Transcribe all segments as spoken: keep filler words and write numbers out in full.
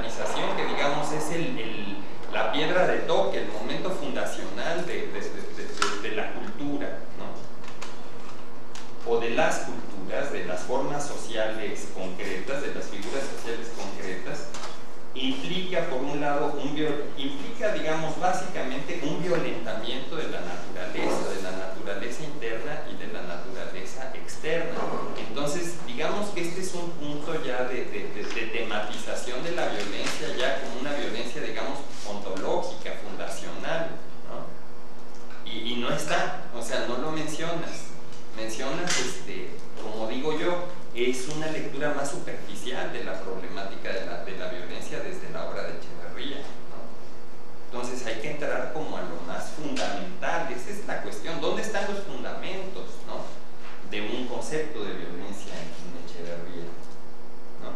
tematización que digamos es el, el, la piedra de toque, el momento fundacional de, de, de, de, de la cultura, ¿no? O de las culturas, de las formas sociales concretas, de las figuras sociales concretas, implica por un lado, un implica digamos básicamente un violentamiento de la naturaleza, de la naturaleza interna y de la naturaleza externa. Entonces digamos que este es un punto ya de, de, de, de tematización de la violencia, ya como una violencia digamos ontológica, fundacional, ¿no? Y, y no está, o sea, no lo mencionas, mencionas este, como digo yo, es una lectura más superficial de la problemática de la, de la violencia desde la obra de Echeverría, ¿no? Entonces hay que entrar como a lo más fundamental, esa es la cuestión, ¿dónde están los fundamentos, ¿no? de un concepto de violencia en, en Echeverría, ¿no?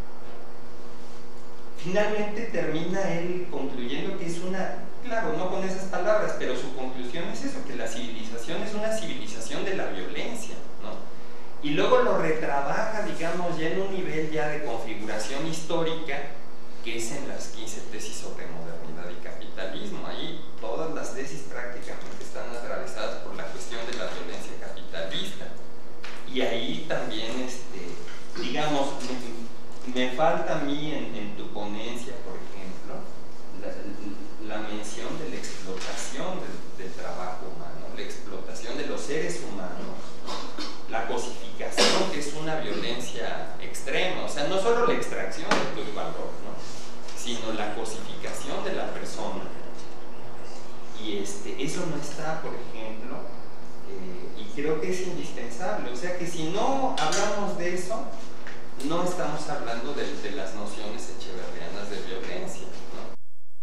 Finalmente termina él concluyendo que es una, claro, no con esas palabras, pero su conclusión es eso, que la civilización es una civilización de la violencia, ¿no? Y luego lo retrabaja, digamos, ya en un nivel ya de configuración histórica, que es en las quince tesis sobre modernidad y capitalismo. Ahí todas las tesis prácticamente están atravesadas por la cuestión de la violencia capitalista. Y ahí también, este, digamos, me, me falta a mí en, en tu ponencia, por ejemplo, la, la mención de la explotación del, del trabajo humano, la explotación de los seres humanos, la cosificación, que es una violencia extrema, o sea, no solo la extracción de tu valor, ¿no? sino la cosificación de la persona. Y este, eso no está, por ejemplo, eh, y creo que es indispensable, o sea que si no hablamos de eso, no estamos hablando de, de las nociones echeverrianas de violencia, ¿no?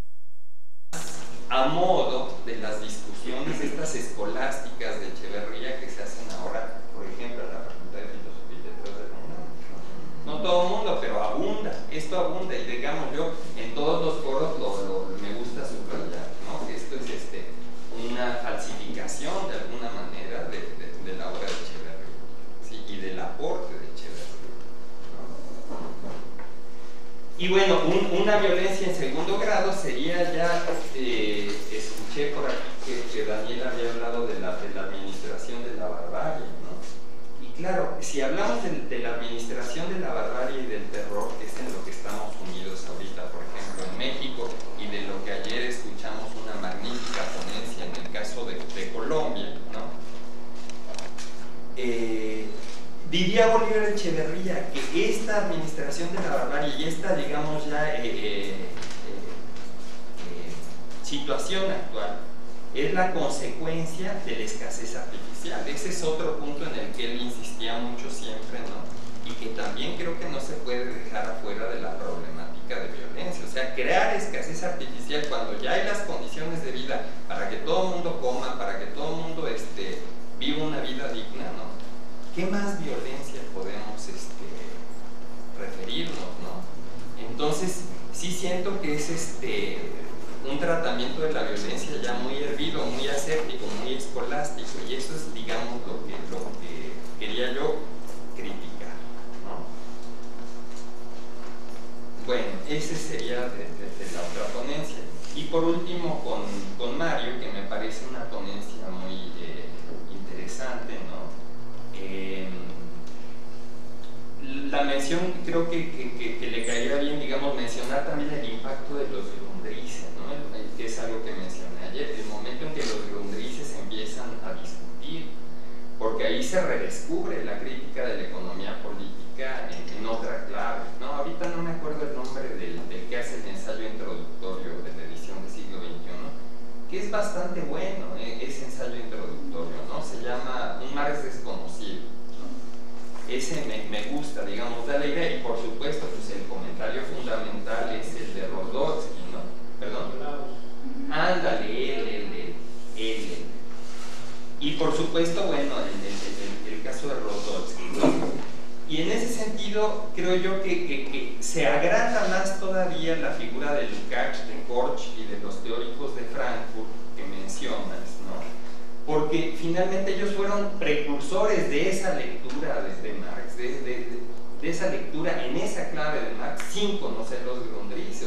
A modo de las discusiones estas escolásticas de Echeverría que se hacen ahora, por ejemplo, en la Facultad de Filosofía y Letras de la UNAM. No todo el mundo, pero abunda, esto abunda, y digamos yo, en todos los foros lo, lo, me gusta subrayar, ¿no? Que esto es este, una falsificación de alguna manera de, de, de la obra de Echeverría, ¿sí? Y del aporte de Echeverría, ¿no? Y bueno, un, una violencia en segundo grado sería ya, eh, escuché por aquí que, que Daniel había hablado de la, de la administración de la barbarie, ¿no? Y claro, si hablamos de, de la administración de la barbarie y del terror, que es en lo que estamos unidos ahorita, por ejemplo, en México, y de lo que ayer escuchamos una magnífica ponencia en el caso de, de Colombia, ¿no? Eh, diría Bolívar Echeverría que esta administración de la barbarie y esta, digamos ya, eh, eh, eh, eh, situación actual es la consecuencia de la escasez artificial. Ese es otro punto en el que él insistía mucho siempre, ¿no? Y que también creo que no se puede dejar afuera de la problemática de violencia. O sea, crear escasez artificial cuando ya hay las condiciones de vida para que todo el mundo coma, para que todo el mundo este, viva una vida digna, ¿no? ¿Qué más violencia podemos este, referirnos, ¿no? Entonces, sí siento que es este, un tratamiento de la violencia ya muy hervido, muy aséptico, muy escolástico, y eso es, digamos, lo que, lo que quería yo criticar, ¿no? Bueno, ese sería de, de, de la otra ponencia. Y por último, con, con Mario, que me parece una ponencia muy eh, interesante, ¿no? Eh, la mención, creo que, que, que, que le caería bien, digamos, mencionar también el impacto de los Grundrisse, ¿no? Que es algo que mencioné ayer, el momento en que los Grundrisse empiezan a discutir, porque ahí se redescubre la crítica de la economía política en, en otra clave, ¿no? Ahorita no me acuerdo el nombre del, del que hace el ensayo introductorio de la edición del siglo veintiuno, que es bastante bueno, eh, ese ensayo introductorio, ¿no? Se llama Un mar es desconocido, ¿no? Ese me, me gusta, digamos, da la idea, y por supuesto, pues el comentario fundamental es el de Rodolsky, ¿no? ¿Perdón? Ándale, él, él, él, él, él. Y por supuesto, bueno, el, el, el, el caso de Rodolsky, ¿no? Y en ese sentido, creo yo que, que, que se agranda más todavía la figura de Lukács, de Korch y de los teóricos de Frankfurt que mencionas, ¿no? Porque finalmente ellos fueron precursores de esa lectura desde Marx, de, de, de, de esa lectura en esa clave de Marx, sin conocer los Grundrisse.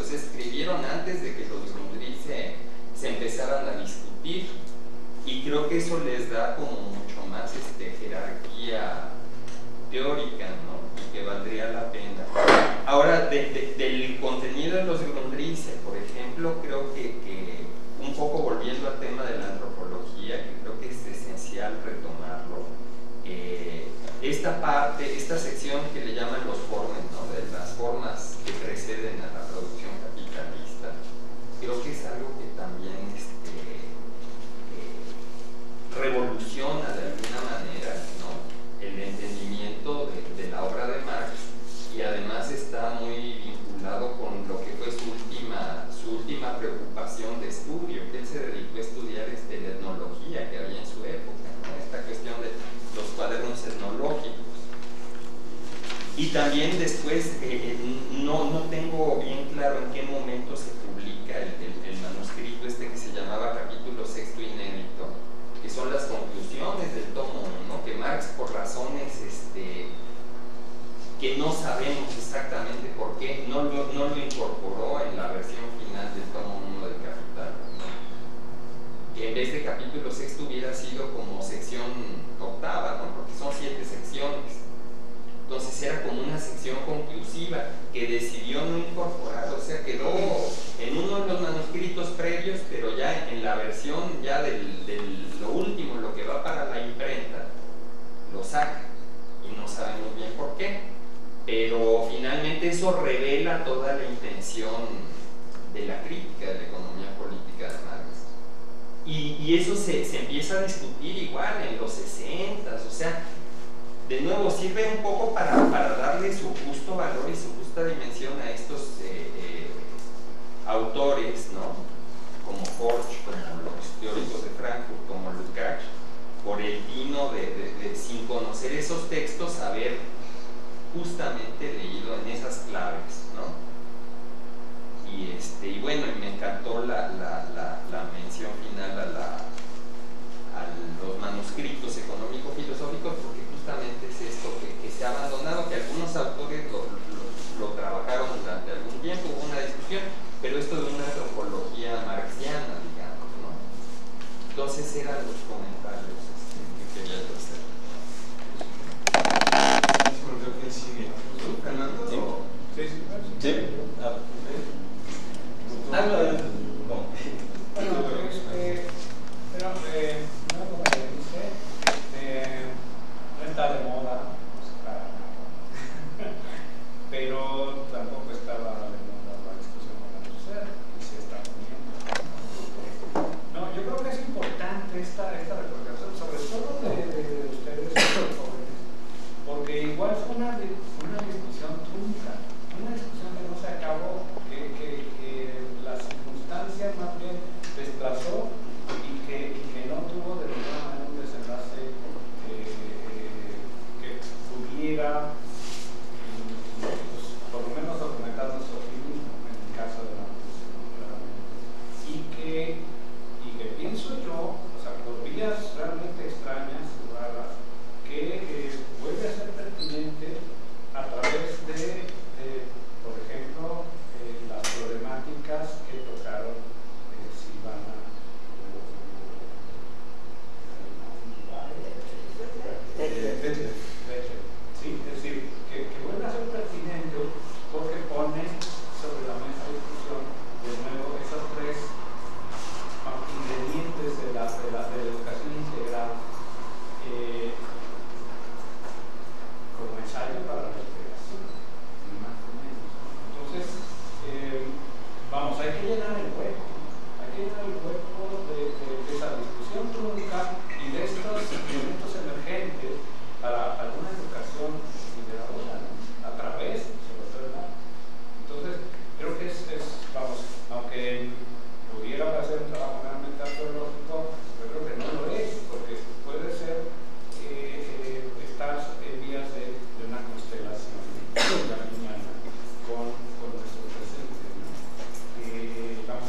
escribieron antes de que los Grundrisse se, se empezaran a discutir, y creo que eso les da como mucho más este, jerarquía teórica, ¿no? Y que valdría la pena. Ahora, de, de, del contenido de los Grundrisse, por ejemplo, creo que, que un poco volviendo al tema de la antropología, que creo que es esencial retomarlo, eh, esta parte, esta sección que le llaman los formes, ¿no? De las formas que preceden a la producción capitalista, creo que es algo que también este, eh, revoluciona de alguna manera, ¿no? El entendimiento de, de la obra de Marx, y además está muy vinculado con lo que fue su última, su última preocupación de estudio, que él se dedicó a estudiar este, la etnología que había en su época, ¿no? Esta cuestión de los cuadernos etnológicos. Y también después, eh, no, no tengo bien claro en qué momento se publica el, el, el manuscrito este que se llamaba Capítulo Sexto Inédito, que son las conclusiones del tomo uno, que Marx, por razones este, que no sabemos exactamente por qué, no lo, no lo incorporó en la versión final del tomo uno del Capital, ¿no? Que en vez de capítulo sexto hubiera sido como sección octava, ¿no? Porque son siete secciones. Entonces era como una sección conclusiva que decidió no incorporar, o sea, quedó en uno de los manuscritos previos, pero ya en la versión ya del, del lo último, lo que va para la imprenta, lo saca y no sabemos bien por qué, pero finalmente eso revela toda la intención de la crítica de la economía política de Marx. Y, y eso se, se empieza a discutir igual en los sesentas, o sea, de nuevo sirve un poco para, para darle su justo valor y su justa dimensión a estos eh, eh, autores, ¿no? Como Horch, como los teóricos de Frankfurt, como Lukács, por el vino de, de, de, sin conocer esos textos, haber justamente leído en esas claves, ¿no? Y, este, y bueno, y me encantó la, la, la, la mención final a, la, a los manuscritos económico-filosóficos, porque justamente es esto que, que se ha abandonado, que algunos autores lo, lo, lo trabajaron durante algún tiempo, hubo una discusión, pero esto de una antropología marxiana, digamos, ¿no? Entonces eran los comentarios este, que quería yo hacer. Creo que sigue. ¿Fernando? Sí. Sí, sí. Sí. Ah, Habla de... Bueno, este, pero eh, no como le dice, este, no está de moda, pues, para nada. Pero tampoco estaba de moda la discusión con la sociedad, y se está poniendo. No, yo creo que es importante esta, esta recuperación, sobre todo de, de, de ustedes, los jóvenes, porque igual fue una, una discusión trunca, una discusión que no se acabó, que, que, que las circunstancias más bien desplazó y que, y que no tuvo de ninguna manera un desenlace eh, eh, que pudiera, pues, por lo menos documentar nuestro optimismo en el caso de la discusión, claramente. Y que, y que pienso yo, o sea, por vías realmente extrañas y raras, que eh, vuelve a ser pertinente a través de, de por ejemplo, eh, las problemáticas que tocaron eh, Silvana eh, sí, es decir, que, que vuelve a ser pertinente porque pone sobre la mesa de discusión de nuevo esos tres ingredientes de la, de la, de la educación integral eh, como ensayo para la integración, más o menos. Entonces, eh, vamos, hay que llenar el hueco, hay que llenar el hueco de, de, de esa discusión trunca y de estos elementos emergentes para alguna educación liberadora, ¿no? A través, sobre todo, ¿no? Entonces, creo que es, es, vamos, aunque pudiera hacer un trabajo realmente arqueológico, yo creo que no lo es, porque puede ser eh, eh, estar en vías de, de una constelación carniana con, con nuestro presente, ¿no? Eh, vamos,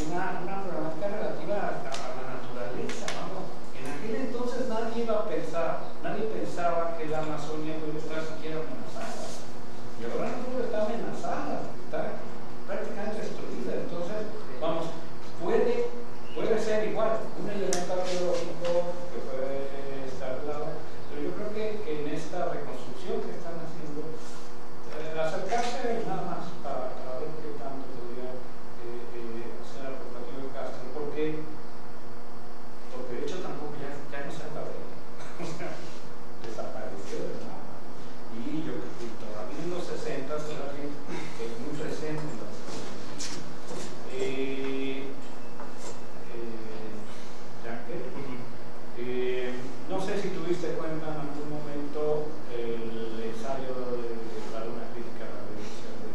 una, una problemática relativa a, a la naturaleza, vamos. En aquel entonces nadie iba a pensar, nadie pensaba que la Amazonia puede estar siquiera amenazada. Y ahora no solo está amenazada, está prácticamente destruida. Entonces, vamos, puede, puede ser igual, un elemento arqueológico que puede estar al lado, pero yo creo que, que en esta reconstrucción que están haciendo, eh, acercarse nada más para, para ver qué tanto podría eh, eh, ser aportativo de Castro, porque, porque de hecho tampoco ya, ya no se sabe, desapareció de nada. Y yo creo que todavía en los sesenta todavía es muy presente en las cosas. Eh, eh, ¿ya qué? Eh, no sé si tuviste cuenta en algún momento el ensayo de, de la luna crítica a la violencia de,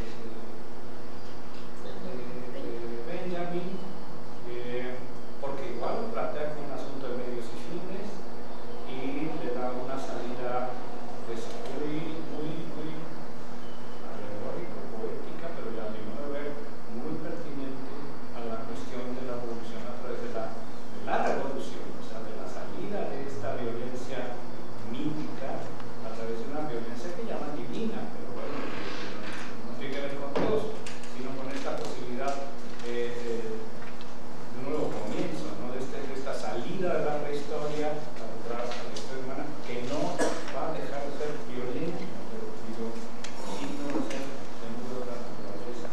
de, de, de Benjamin, eh, porque igual lo plantea como un asunto de medios y fines y le da una salida pues muy, muy, muy alegórica, poética, pero ya a mi modo de ver muy pertinente a la cuestión de la evolución a través de la, de la revolución, o sea, de la salida de esta violencia mítica a través de una violencia que llaman divina, pero bueno, no tiene que ver con Dios, sino con esta posibilidad eh, eh, de un nuevo comienzo, ¿no? de, este, de esta salida de la prehistoria a la historia humana, que no va a dejar de ser violenta, pero digo, digno de ser seguro de la naturaleza.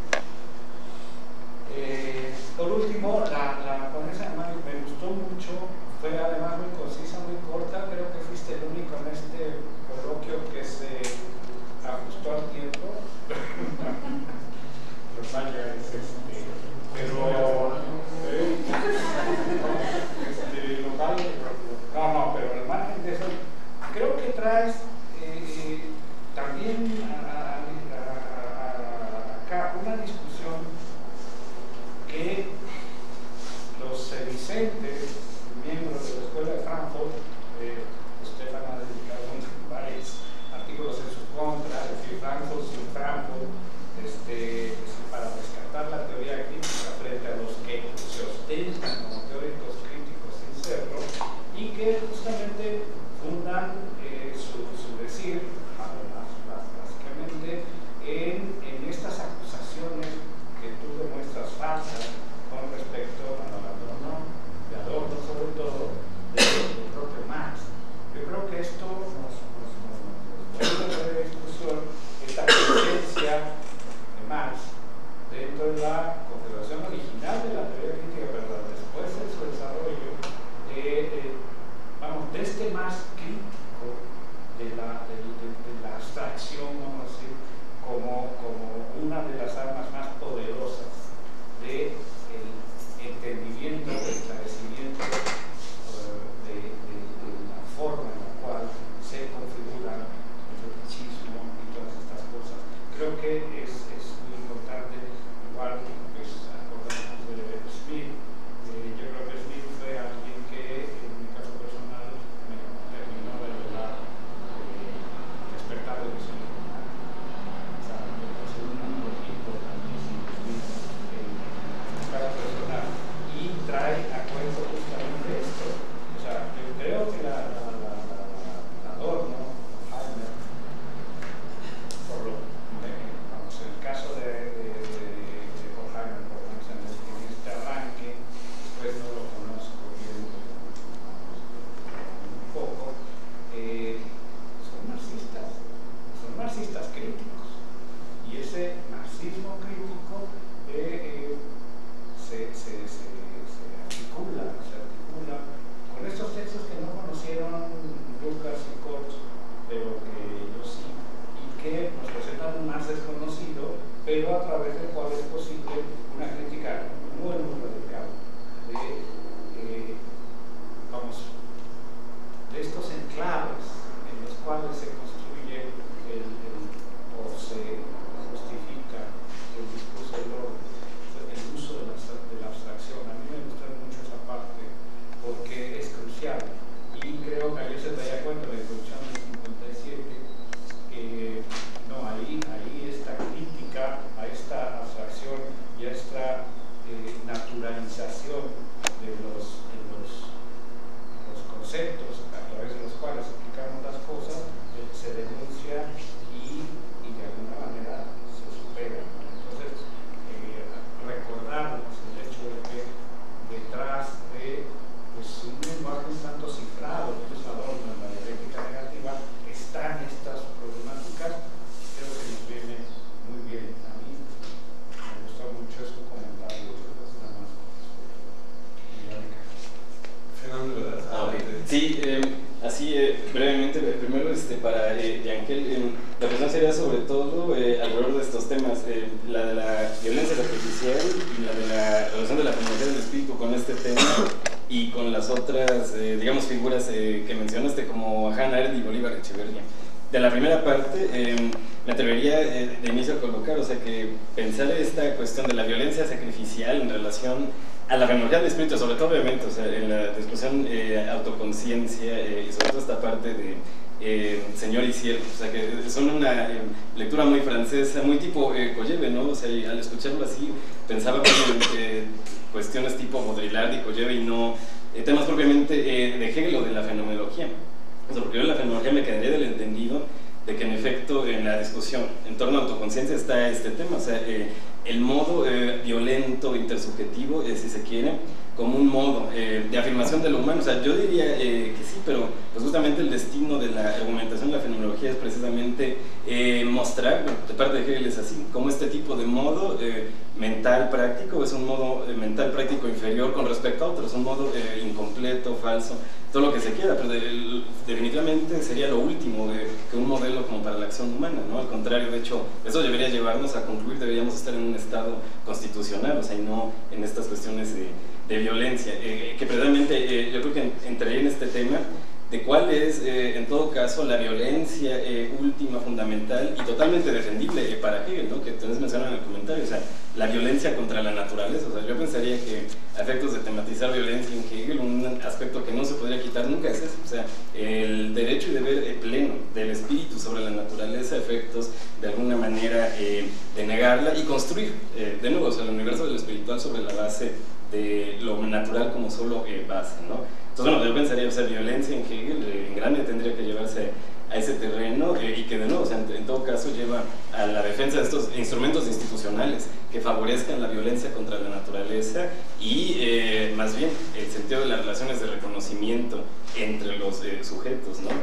Eh, por último, la, la ponencia además me gustó mucho, fue además muy concisa, muy corta, creo que fuiste el único en este coloquio que se ajustó al tiempo. Los mayas, este, pero eh, este, local, no, no, pero al margen de eso, creo que traes eh, también a, a, a, a, acá una discusión que los sedicentes, miembros de la Escuela de Frankfurt, eh, Stefan ha dedicado varios artículos en su contra, es decir, Frankfurt sin Frankfurt, este, para rescatar la teoría crítica frente a los que se ostentan como teóricos críticos sin serlo, y que justamente fundan eh, su, su decir, básicamente, en, en estas acusaciones que tú demuestras falsas con respecto al abandono de Adorno, sobre todo del propio Marx. Yo creo que esto nos, nos, nos, nos vuelve a poner en discusión esta presencia de Marx dentro de la configuración original de la teoría crítica, pero después de su desarrollo, eh, eh, vamos, de este más crítico de la, de, de, de la abstracción, vamos a decir, como, como una de las armas más poderosas del entendimiento, del esclarecimiento uh, de, de, de la forma en la cual se configura el fetichismo y todas estas cosas. Creo que es, es muy importante, igual pues acordamos de Smith, eh, yo creo que Smith fue alguien que en mi caso personal me terminó de verdad eh, despertar de visión. O sea, me parece un amigo importantísimo Smith. los, de los, los conceptos a través de los cuales explicamos las cosas, eh, se denuncia y, y de alguna manera se supera, ¿no? Entonces, eh, recordarnos el hecho de que detrás de pues, un lenguaje un tanto cifrado, que es adorno en la dialéctica negativa, están estas problemáticas, creo que nos viene muy bien. A mí me gusta mucho su comentario, nada más. Fernando, ¿verdad? Ah, okay. Sí, eh, así eh, brevemente, primero este, para eh, Yankel, eh, la cuestión sería sobre todo eh, alrededor de estos temas, eh, la de la violencia artificial y la de la relación de la fenomenología del espíritu con este tema y con las otras, eh, digamos, figuras eh, que mencionaste como Hannah Arendt y Bolívar Echeverría. De la primera parte, eh, me atrevería eh, de inicio a colocar, o sea, que pensar esta cuestión de la violencia sacrificial en relación a la fenomenología del espíritu, sobre todo obviamente, o sea, en la discusión eh, autoconciencia eh, y sobre todo esta parte de eh, Señor y Siervo, o sea, que son una eh, lectura muy francesa, muy tipo eh, Kolleve, ¿no? O sea, y al escucharlo así, pensaba que eh, cuestiones tipo Baudrillard y Kolleve y no eh, temas propiamente eh, de Hegel o de la fenomenología. O sea, porque yo en la fenomenología me quedaría del entendido de que en efecto en la discusión en torno a autoconciencia está este tema, o sea, eh, el modo eh, violento, intersubjetivo, eh, si se quiere, como un modo eh, de afirmación de lo humano. O sea, yo diría eh, que sí, pero pues justamente el destino de la argumentación de la fenomenología es precisamente eh, mostrar, de parte de Hegel es así, como este tipo de modo eh, mental práctico es un modo eh, mental práctico inferior con respecto a otros, un modo eh, incompleto, falso, todo lo que se quiera, pero de, el, definitivamente sería lo último de, que un modelo como para la acción humana, ¿no? Al contrario, de hecho, eso debería llevarnos a concluir, deberíamos estar en un estado constitucional, o sea, y no en estas cuestiones de, de violencia, eh, que precisamente eh, yo creo que entraría en este tema de cuál es, eh, en todo caso, la violencia eh, última, fundamental y totalmente defendible eh, para Hegel, ¿no? Que ustedes mencionan en el comentario, o sea, la violencia contra la naturaleza. O sea, yo pensaría que a efectos de tematizar violencia en Hegel, un aspecto que no se podría quitar nunca es eso, o sea, el derecho y deber eh, pleno del espíritu sobre la naturaleza, efectos de alguna manera eh, de negarla y construir, eh, de nuevo, o sea, el universo del espiritual sobre la base de lo natural como solo eh, base, ¿no? Entonces, bueno, yo pensaría, o sea, violencia en Hegel, eh, en grande tendría que llevarse a ese terreno eh, y que de nuevo, o sea, en, en todo caso lleva a la defensa de estos instrumentos institucionales que favorezcan la violencia contra la naturaleza y eh, más bien el sentido de las relaciones de reconocimiento entre los eh, sujetos, ¿no?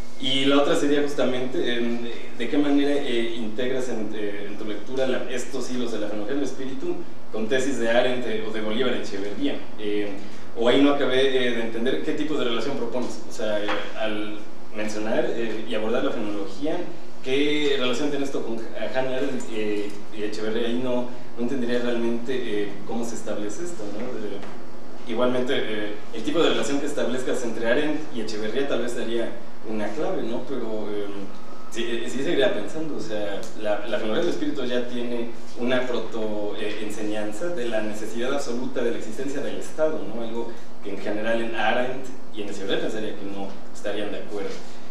Y la otra sería justamente eh, de qué manera eh, integras en, eh, en tu lectura la, estos hilos de la fenomenología del espíritu con tesis de Arendt eh, o de Bolívar Echeverría. Eh, o ahí no acabé eh, de entender qué tipo de relación propones, o sea, eh, al mencionar eh, y abordar la fenomenología, qué relación tiene esto con Hannah Arendt eh, y Echeverría. Ahí no, no entendería realmente eh, cómo se establece esto, ¿no? De, igualmente, eh, el tipo de relación que establezcas entre Arendt y Echeverría tal vez daría una clave, ¿no? Pero eh, sí, sí seguiría pensando, o sea, la, la fenomenología del espíritu ya tiene una proto-enseñanza eh, de la necesidad absoluta de la existencia del Estado, ¿no? Algo que en general en Arendt y en Echeverría pensaría que no estarían de acuerdo.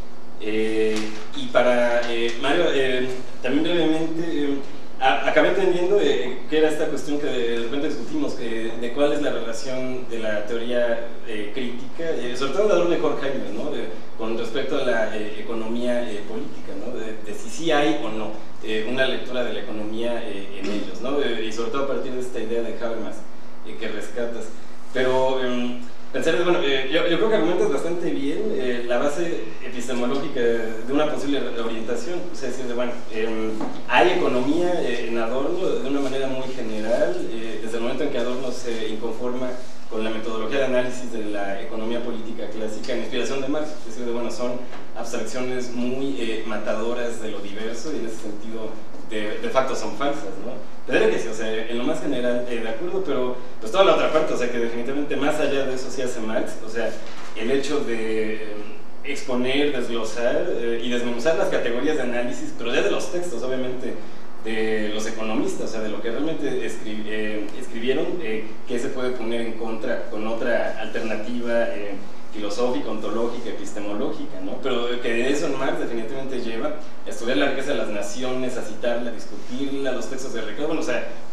Eh, y para eh, Mario, eh, también brevemente, eh, a, acabé entendiendo eh, que era esta cuestión que de repente discutimos, que, de cuál es la relación de la teoría eh, crítica, eh, sobre todo la de Horkheimer, ¿no? De, con respecto a la eh, economía eh, política, ¿no? De, de si sí hay o no eh, una lectura de la economía eh, en ellos, ¿no? De, y sobre todo a partir de esta idea de Habermas eh, que rescatas. Pero eh, pensar, bueno, eh, yo, yo creo que argumentas bastante bien eh, la base epistemológica de una posible orientación, o sea, decir, bueno, eh, hay economía eh, en Adorno de una manera muy general, eh, desde el momento en que Adorno se inconforma con la metodología de análisis de la economía política clásica en inspiración de Marx, es decir, de, bueno, son abstracciones muy eh, matadoras de lo diverso y en ese sentido de, de facto son falsas, ¿no? Tendría que sí, o sea, en lo más general eh, de acuerdo, pero pues toda la otra parte, o sea, que definitivamente más allá de eso sí hace Marx, o sea, el hecho de eh, exponer, desglosar eh, y desmenuzar las categorías de análisis, pero ya de los textos, obviamente, de los economistas, o sea, de lo que realmente escri eh, escribieron, eh, que se puede poner en contra con otra alternativa eh, filosófica, ontológica, epistemológica, ¿no? Pero que de eso en Marx definitivamente lleva a estudiar la riqueza de las naciones, a citarla, a discutirla, los textos de Ricardo, bueno, o sea,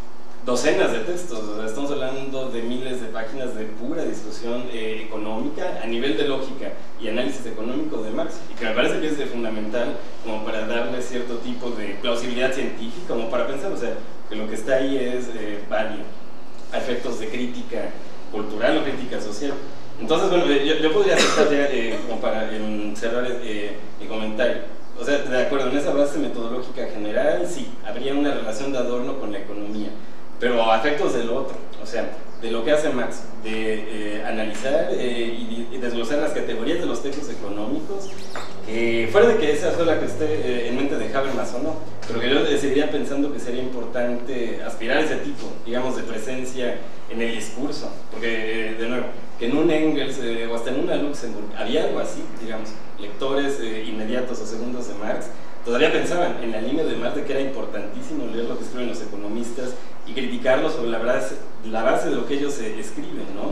docenas de textos, o sea, estamos hablando de miles de páginas de pura discusión eh, económica a nivel de lógica y análisis económico de Marx, y que me parece que es de fundamental como para darle cierto tipo de plausibilidad científica, como para pensar, o sea, que lo que está ahí es eh, válido a efectos de crítica cultural o crítica social. Entonces, bueno, yo, yo podría aceptar ya, eh, como para eh, cerrar eh, mi comentario, o sea, de acuerdo, en esa base metodológica general, sí, habría una relación de Adorno con la economía, pero a efectos del otro, o sea, de lo que hace Marx, de eh, analizar eh, y, y desglosar las categorías de los textos económicos, eh, fuera de que esa sea la que esté eh, en mente de Habermas o no, pero que yo seguiría pensando que sería importante aspirar a ese tipo, digamos, de presencia en el discurso, porque, eh, de nuevo, que en un Engels eh, o hasta en una Luxemburg había algo así, digamos, lectores eh, inmediatos o segundos de Marx, todavía pensaban en la línea de Marx de que era importantísimo leer lo que escriben los economistas y criticarlo sobre la base, la base de lo que ellos eh, escriben, ¿no?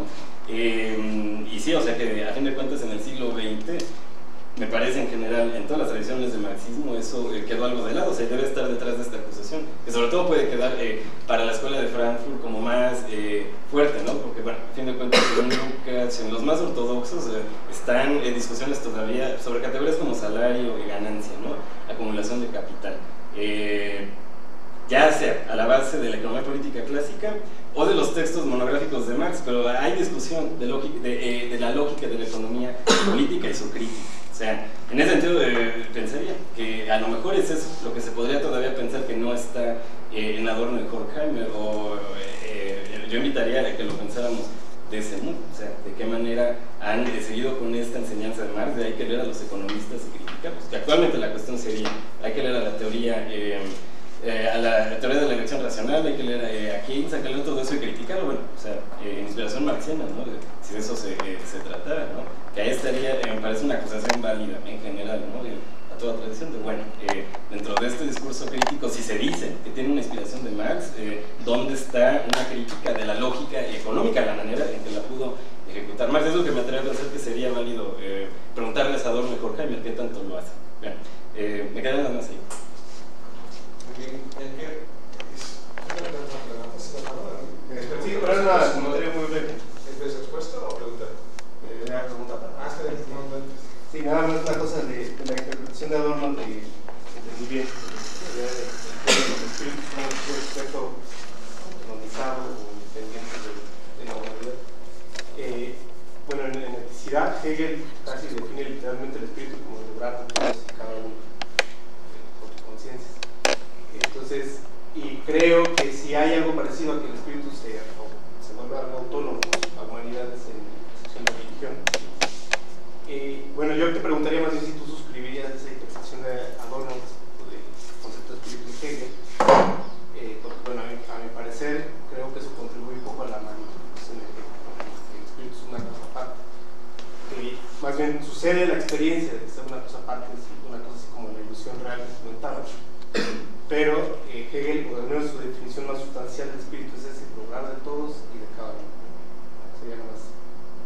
Eh, y sí, o sea que a fin de cuentas en el siglo veinte, me parece en general, en todas las tradiciones de marxismo, eso eh, quedó algo de lado, o sea, debe estar detrás de esta acusación, que sobre todo puede quedar eh, para la escuela de Frankfurt como más eh, fuerte, ¿no? Porque, bueno, a fin de cuentas, en Lucas, en los más ortodoxos, eh, están eh, discusiones todavía sobre categorías como salario y ganancia, ¿no? Acumulación de capital. Eh, ya sea a la base de la economía política clásica o de los textos monográficos de Marx, pero hay discusión de, de, eh, de la lógica de la economía política y su crítica. O sea, en ese sentido eh, pensaría que a lo mejor es eso lo que se podría todavía pensar que no está eh, en Adorno y Horkheimer, o eh, yo invitaría a que lo pensáramos de ese modo, o sea, de qué manera han eh, seguido con esta enseñanza de Marx, de hay que leer a los economistas y criticarlos, que actualmente la cuestión sería, hay que leer a la teoría eh, Eh, a la teoría de la elección racional, hay que leer eh, a Keynes, hay que leer todo eso y criticarlo, bueno, o sea, eh, inspiración marxiana, ¿no? De, si de eso se, eh, se tratara, ¿no? Que ahí estaría, eh, me parece una acusación válida en general, ¿no? De, a toda tradición de, bueno, eh, dentro de este discurso crítico, si se dice que tiene una inspiración de Marx, eh, ¿dónde está una crítica de la lógica económica, la manera en que la pudo ejecutar Marx? Es lo que me atrevo a hacer que sería válido eh, preguntarles a Adorno y Horkheimer qué tanto lo hace. Bien, eh, me quedan nada más ahí. Sí, pero es una comentario muy breve. ¿Es respuesta o pregunta? Eh, una pregunta para. Ah, está bien. Sí, nada más una cosa de, de la interpretación de Adorno de entendí bien. Los espíritus son un aspecto autonomizado o independiente de, de la humanidad. Eh, bueno, en, en eticidad, Hegel casi define literalmente el espíritu como el obrar de todos y cada uno por sus conciencias. Entonces, y creo que si hay algo parecido a que el espíritu se, se vuelva algo autónomo a humanidades en la religión. Eh, bueno, yo te preguntaría más bien si tú suscribirías esa interpretación de Adorno del concepto de espíritu en Hegel, eh, porque, bueno, a mi, a mi parecer, creo que eso contribuye un poco a la manipulación de Hegel, ¿no? El espíritu es una cosa aparte. Que más bien sucede la experiencia de ser una cosa aparte, una cosa así como la ilusión real que se comentaba. Pero eh, Hegel, o al menos su definición más sustancial del espíritu es ese, lograr de todos y de cada uno. Sería nada más.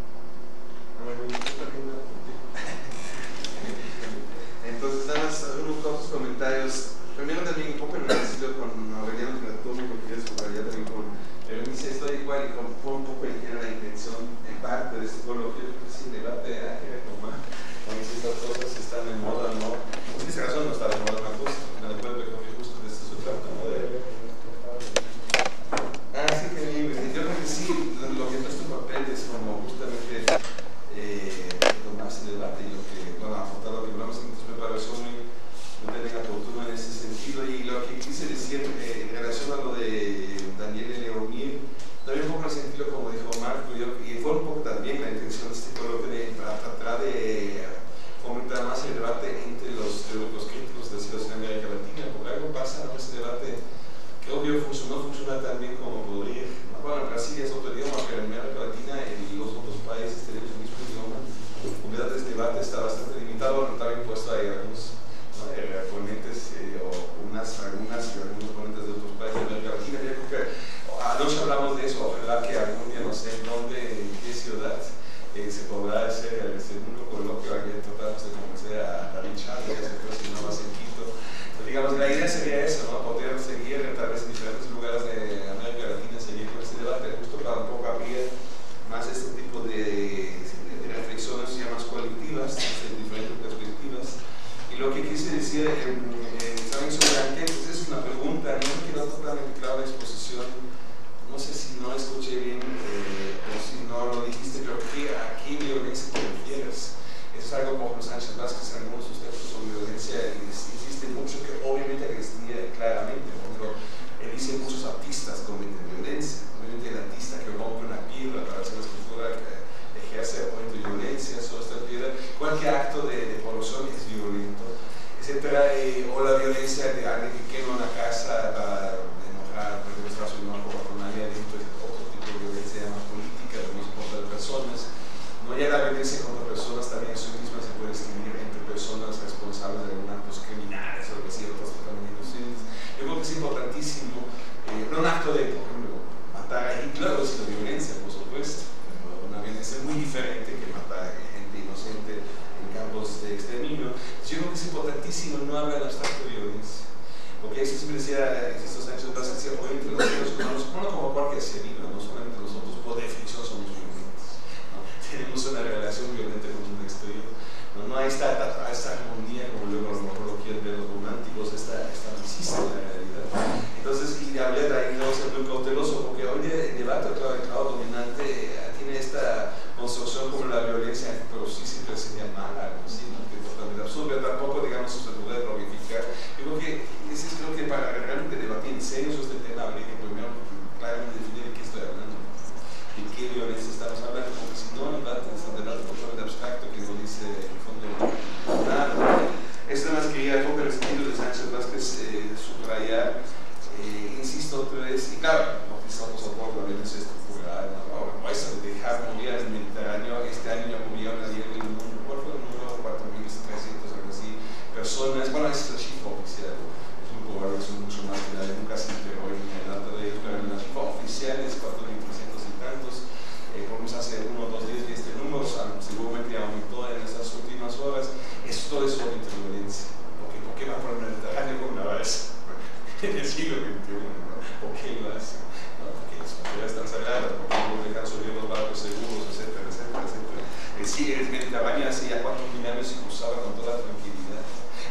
Entonces, nada más unos cuantos comentarios. Primero también un poco en el estilo con Aureliano Platón, porque yo subrayaría también con Berenice, estoy igual y con un poco el que era la intención en parte de este coloquio, yo creo que sí, el debate de Ángel con Marx, con si estas cosas están en moda o no. En este caso no está de moda una cosa, no después de que justo de esto se trata, ¿no? De... Ah, sí, que bien, yo creo que sí, lo que nuestro papel es como justamente eh, tomarse el debate y lo que, bueno, aportar lo que hablamos, entonces me pareció muy, muy oportuno en ese sentido. Y lo que quise decir eh, en relación a lo de Daniel Leonil, también un poco en el sentido como dijo Marco, yo, y fue un poco también la intención de este coloquio de tratar de fomentar más el debate entre los, los críticos de la situación en América Latina, porque algo pasa en ese debate que obvio funcionó, funciona tan bien como podría. Bueno, Brasil es otro idioma, pero en América Latina y los otros países tenemos el mismo idioma. En verdad, este debate está bastante limitado, pero también puesto hay algunos ¿no? eh, ponentes eh, o unas, algunas y algunos ponentes de otros países de América Latina. Yo creo que anoche hablamos de eso, ojalá que algún día, no sé en dónde, en qué ciudad, eh, se podrá hacer el segundo coloquio, que tratamos de convencer a David Chávez, que se fue si no más en Quito. Digamos, la idea sería eso, ¿no? Poder seguir tal vez en diferentes lugares de América Latina este debate, justo para un poco abrir más este tipo de, de reflexiones ya más colectivas, desde diferentes perspectivas. Y lo que quise decir, eh, eh, ¿saben sobre Ankel? Pues es una pregunta, no me quedó totalmente clara la exposición, no sé si no escuché bien eh, o si no lo dijiste, pero ¿qué, ¿a qué violencia te refieres? Eso es algo como Sánchez Vázquez en algunos de sus textos sobre violencia insiste mucho, que obviamente existía claramente, pero él dice muchos artistas cometen violencia, obviamente el artista que rompe una piedra para hacer una escultura que ejerce obviamente violencia sobre esta piedra, cualquier acto de, de corrupción es violento, etcétera, eh, o la violencia de alguien que quema una casa para enojar, por ejemplo, Estados Unidos con nadie adentro, es otro tipo de violencia más política, de no soportar personas. No ya la violencia contra personas también en sí misma se puede distinguir entre personas responsables de algunos actos criminales o algo así, otros totalmente inocentes. Yo creo que es importantísimo, eh, no un acto de, por ejemplo, matar a Hitler es la violencia, por supuesto, una violencia muy diferente que matar a gente inocente en campos de exterminio. Yo creo que es importantísimo no hablar de abstracto de violencia, porque eso siempre decía, estos Sánchez Vázquez decía, obviamente los seres humanos, no como cualquier ser vivo, no solamente nosotros, por definición somos violentos, ¿no? Tenemos una relación violenta con un exterior, no, no hay esta, esta armonía como luego a lo mejor lo quieren ver los románticos, esta, esta no existe en la realidad. Entonces, y de hablar de ahí tenemos que ser muy cauteloso, porque hoy el debate, claro, el claro dominante eh, tiene esta construcción como la violencia, pero sí siempre sería mala, algo así, ¿no? Que es totalmente absurdo, pero tampoco, digamos, se puede glorificar. Yo creo que, es, creo que para realmente debatir en serio sobre este tema, habría que primero claramente definir de qué estoy hablando, de qué violencia estamos hablando, porque si no, el debate es un debate totalmente abstracto que no dice en el fondo nada. Esto más quería, poco el sentido de Sánchez Vázquez, eh, subrayar, eh, insisto otra vez, y claro, no pisamos a poco la violencia estructural, no, no, eso de dejar morir en el Mediterráneo, este año ya murieron a nivel del mundo, ¿cuál fue el número? cuatro mil trescientos, algo así, personas, bueno, esa es la cifra oficial, es muy probable que son mucho más que nadie, nunca se enteró en el dato de ellos, pero la cifra oficial es cuatro mil trescientos y tantos, eh, por lo menos hace uno o dos días vi este número, seguramente aumentó en estas últimas horas, esto es obviamente violencia, porque ¿por qué va por el Mediterráneo con una balsa? En el siglo veintiuno, ¿no? ¿Por qué lo hacen? No, porque las fronteras están sagradas, porque no dejan subir los barcos seguros, etcétera, etcétera, etcétera. El, sí, el Mediterráneo hace ya cuatro mil años se cruzaba con toda tranquilidad,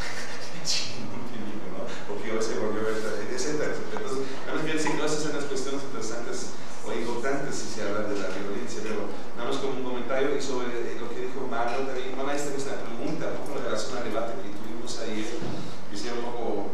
sin ningún peligro, ¿no? Porque hoy se volvió a ver, etcétera, etcétera. Entonces, nada más quiero decir que esas son las cuestiones interesantes o importantes si se habla de la violencia, pero nada más como un comentario y sobre lo que dijo Mario también. Bueno, esta es una pregunta, un poco en relación al debate que tuvimos ayer, quisiera un poco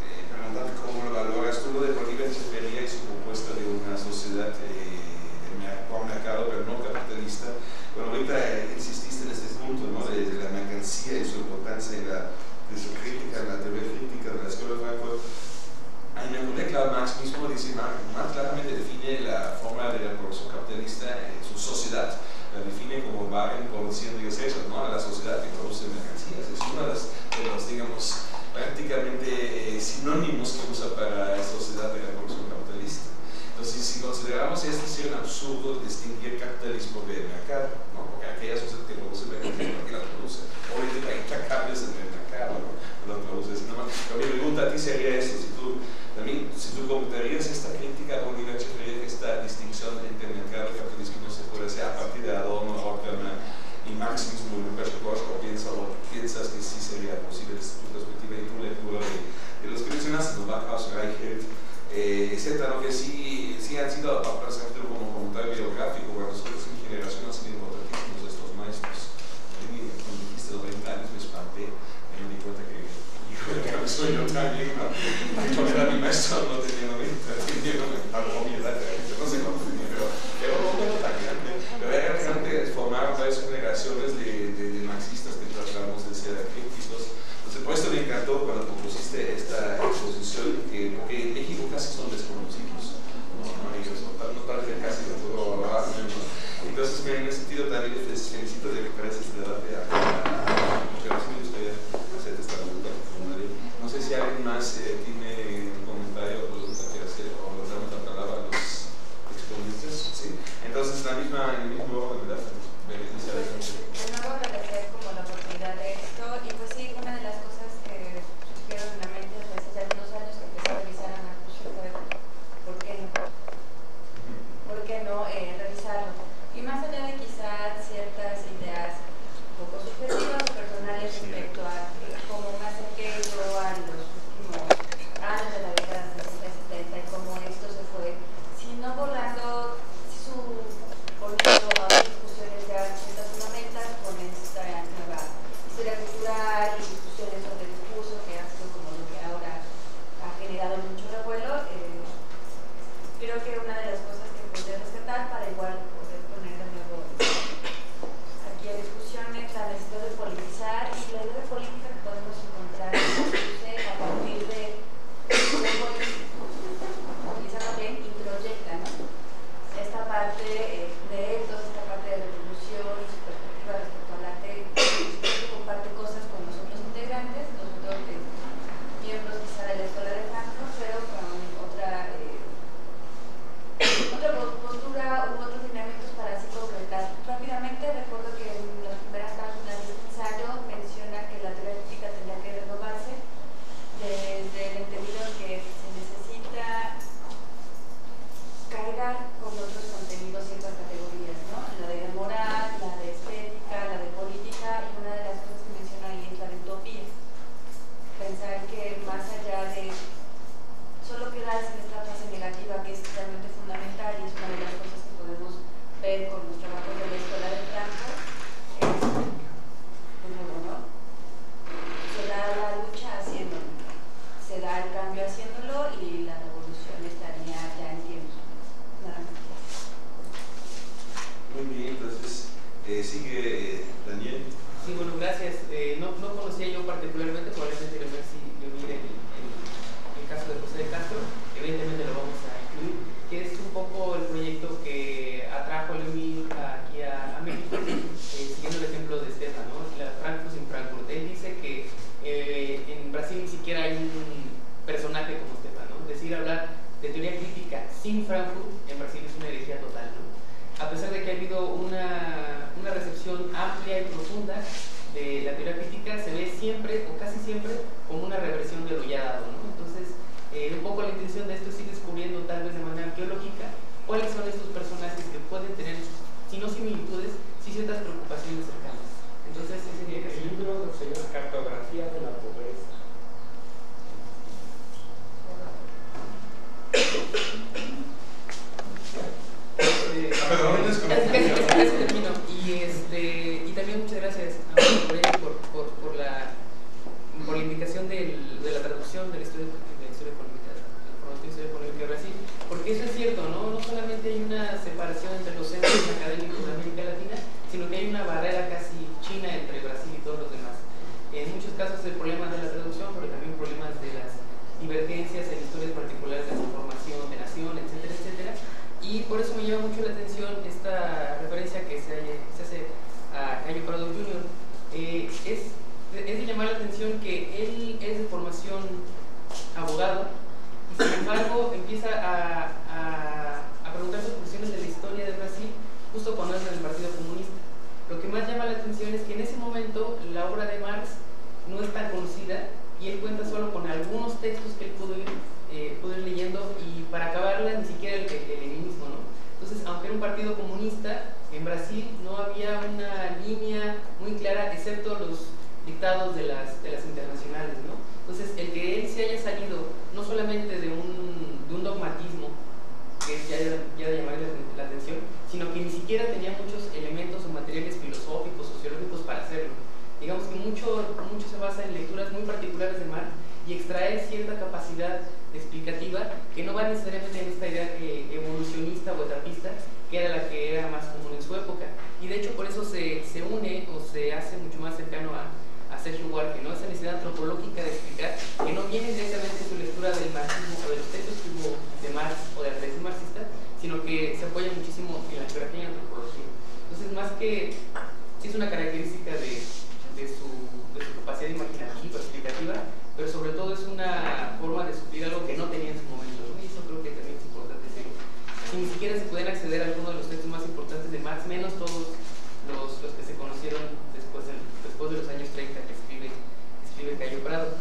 cómo lo valoras tú, lo de Bolívar Echeverría y su propuesta de una sociedad eh, por mercado pero no capitalista. Bueno, ahorita eh, insististe en este punto, ¿no? de, de la mercancía y su importancia en la, de su crítica, en la teoría crítica de la escuela de Frankfurt. Ahí me acordé, claro, Marx mismo dice, Marx claramente define la forma de la producción capitalista en su sociedad, la define como Baden produciendo ingresos, ¿no? La sociedad que produce mercancías, es una de las, de los, digamos, prácticamente eh, sinónimos que usa para la sociedad de la producción capitalista. Entonces, si consideramos esto, sería un absurdo distinguir capitalismo de mercado, ¿no? Porque aquella sociedad que produce mercancías, ¿por qué la produce? Obviamente hay intercambios en el mercado, ¿no? No la produce, sino más. Pero mi pregunta a ti sería esto, si tú, también, si tú computarías esta crítica a Bolívar Echeverría, que esta distinción entre mercado y capitalismo no se puede hacer a partir de Adorno, Horkheimer y Marx mismo, Lucas Bosch, o piensas, o piensas que sí sería posible desde tu perspectiva y tu lectura de, de los que mencionaste, ¿no? Backhaus, Reichelt, eh, etcétera, ¿no? Que sí, sí han sido, para hacerlo como comentario biográfico, para nosotros en generación han sido importantísimos estos maestros. Cuando dijiste noventa años me espanté, me di cuenta que hijo de que soy yo también, ¿no? Yo era mi maestro, no tenía noventa, tenía obviedad, no sé cuánto tenía, pero era un número tan grande, pero era realmente formar varias generaciones de, de, de marxistas que tratamos de ser críticos. Entonces, por esto me encantó cuando propusiste esta exposición, que, porque en México casi son desconocidos, ¿no? ¿No? Ellos no, no parece casi de todo hablar, ¿no? Entonces, en ese sentido también les felicito de que parece este debate a la sí me gustaría hacerte esta pregunta. No sé si alguien más eh, tiene un comentario o pregunta que hacer o le damos la palabra a los exponentes. ¿Sí? Entonces, la misma, en el mismo orden de la Berenice. De nuevo agradecer como la oportunidad de esto y pues sí, una de las cosas que surgieron en la mente desde hace algunos años que empecé a revisar a Marcus fue ¿por qué no? parte eh, de él, toda esta parte de revolución y su perspectiva respecto al arte, que comparte cosas con los otros integrantes, los otros eh, miembros quizá de la Escuela de Frankfurt, pero con otra, eh, otra postura u otros lineamientos para así concretar. Rápidamente recuerdo que en las primeras páginas de este ensayo menciona que la teoría crítica tendría que renovarse desde el entendido que se necesita cargar con otros contenidos ciertas categorías, ¿no? La de moral, la de estética, la de política, y una de las cosas que menciona ahí es la de utopía. Pensar que más allá de solo quedarse en esta fase negativa, que es realmente fundamental y es una de las cosas que podemos ver con los trabajos de la Escuela de Frankfurt, es de nuevo, ¿no? Se da la lucha haciéndolo, se da el cambio haciéndolo y la revolución estaría ya en tiempo. Nada más. Muy bien, entonces eh, sigue eh, Daniel. Sí, bueno, gracias. Eh, no, no conocía yo particularmente, probablemente lo ver si yo mire el, el, el caso de José de Castro, evidentemente lo vamos a incluir, que es un poco el proyecto que atrajo a Leomir aquí a, a México, eh, siguiendo el ejemplo de Stefan, ¿no? La Frankfurt sin Frankfurt. Él dice que eh, en Brasil ni siquiera hay un personaje como Stefan, ¿no? Es decir, hablar de teoría crítica sin Frankfurt en Brasil es una herejía total, ¿no? A pesar de que ha habido una, una recepción amplia y profunda de la teoría crítica, se ve siempre, o casi siempre, como una reversión de lo ya dado, ¿no? Entonces, eh, un poco la intención de esto es ir descubriendo, tal vez de manera arqueológica, cuáles son estos personajes que pueden tener, si no similitudes, sí ciertas preocupaciones cercanas. Entonces, ese sería el libro se llama Cartografía de la Pobreza. Eh, Perdón, es como- casi, casi, casi, casi termino. Y, este, y también muchas gracias a Mauricio por, por, por, la, por la indicación del, de la traducción de la historia, de la historia económica, de la formación de historia económica de Brasil, porque eso es cierto, ¿no? No solamente hay una separación entre los centros académicos de América Latina, sino que hay una barrera casi china entre Brasil y todos los demás. En muchos casos el problema de la traducción, pero también problemas de las divergencias en historias particulares de su formación, de nación, etcétera, etcétera. Y por eso me llama mucho la atención esta referencia que se, se hace a Cayo Prado junior Eh, es, es de llamar la atención que él es de formación abogado y sin embargo empieza a, a, a preguntarse cuestiones de la historia de Brasil justo cuando es en el Partido Comunista. Lo que más llama la atención es que en ese momento la obra de Marx no es tan conocida y él cuenta solo con algunos textos que él pudo ir, eh, pudo ir leyendo, y para acabarla ni siquiera el, el leninismo, ¿no? Entonces, aunque era un partido comunista, en Brasil no había una línea muy clara, excepto los dictados de las, de las internacionales, ¿no? Entonces, el que él se haya salido no solamente de un, de un dogmatismo, que es ya, ya de llamar la, la atención, sino que ni siquiera tenía muchos elementos o materiales filosóficos, sociológicos para hacerlo. Digamos que mucho, mucho se basa en lecturas muy particulares de Marx y extraer cierta capacidad explicativa que no va necesariamente en esta idea que, evolucionista o etapista, que era la que era más común en su época. Y de hecho por eso se, se une o se hace mucho más cercano a, a Sergio Buarque, ¿no? Esa necesidad antropológica de explicar, que no viene directamente de su lectura del marxismo o de los textos que hubo de Marx o de la tradición marxista, sino que se apoya muchísimo en la geografía y la antropología. Entonces, más que, sí es una característica de, de, su, de su capacidad imaginativa, explicativa, pero sobre todo es una forma de suplir algo que no tenía en su momento, ¿no? Y eso creo que también es importante decirlo. Si ni siquiera se pueden acceder a algunos de los textos más importantes de Marx, menos todos los, los que se conocieron después de, después de los años treinta que escribe, escribe Cayo Prado.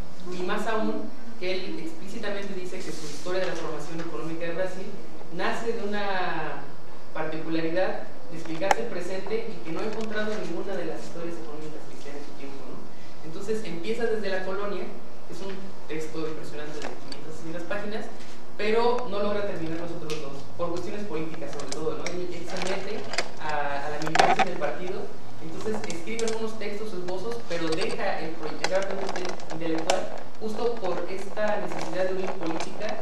Y más aún, que él explícitamente dice que su historia de la formación económica de Brasil nace de una particularidad de explicarse el presente y que no ha encontrado ninguna de las historias económicas cristianas en su tiempo, ¿no? Entonces empieza desde la colonia, es un texto impresionante de quinientas, seiscientas páginas, pero no logra terminar los otros dos, por cuestiones políticas sobre todo, ¿no? Él, él se mete a, a la militancia del partido, entonces escribe algunos textos, esbozos, pero deja el proyecto intelectual justo por esta necesidad de unir política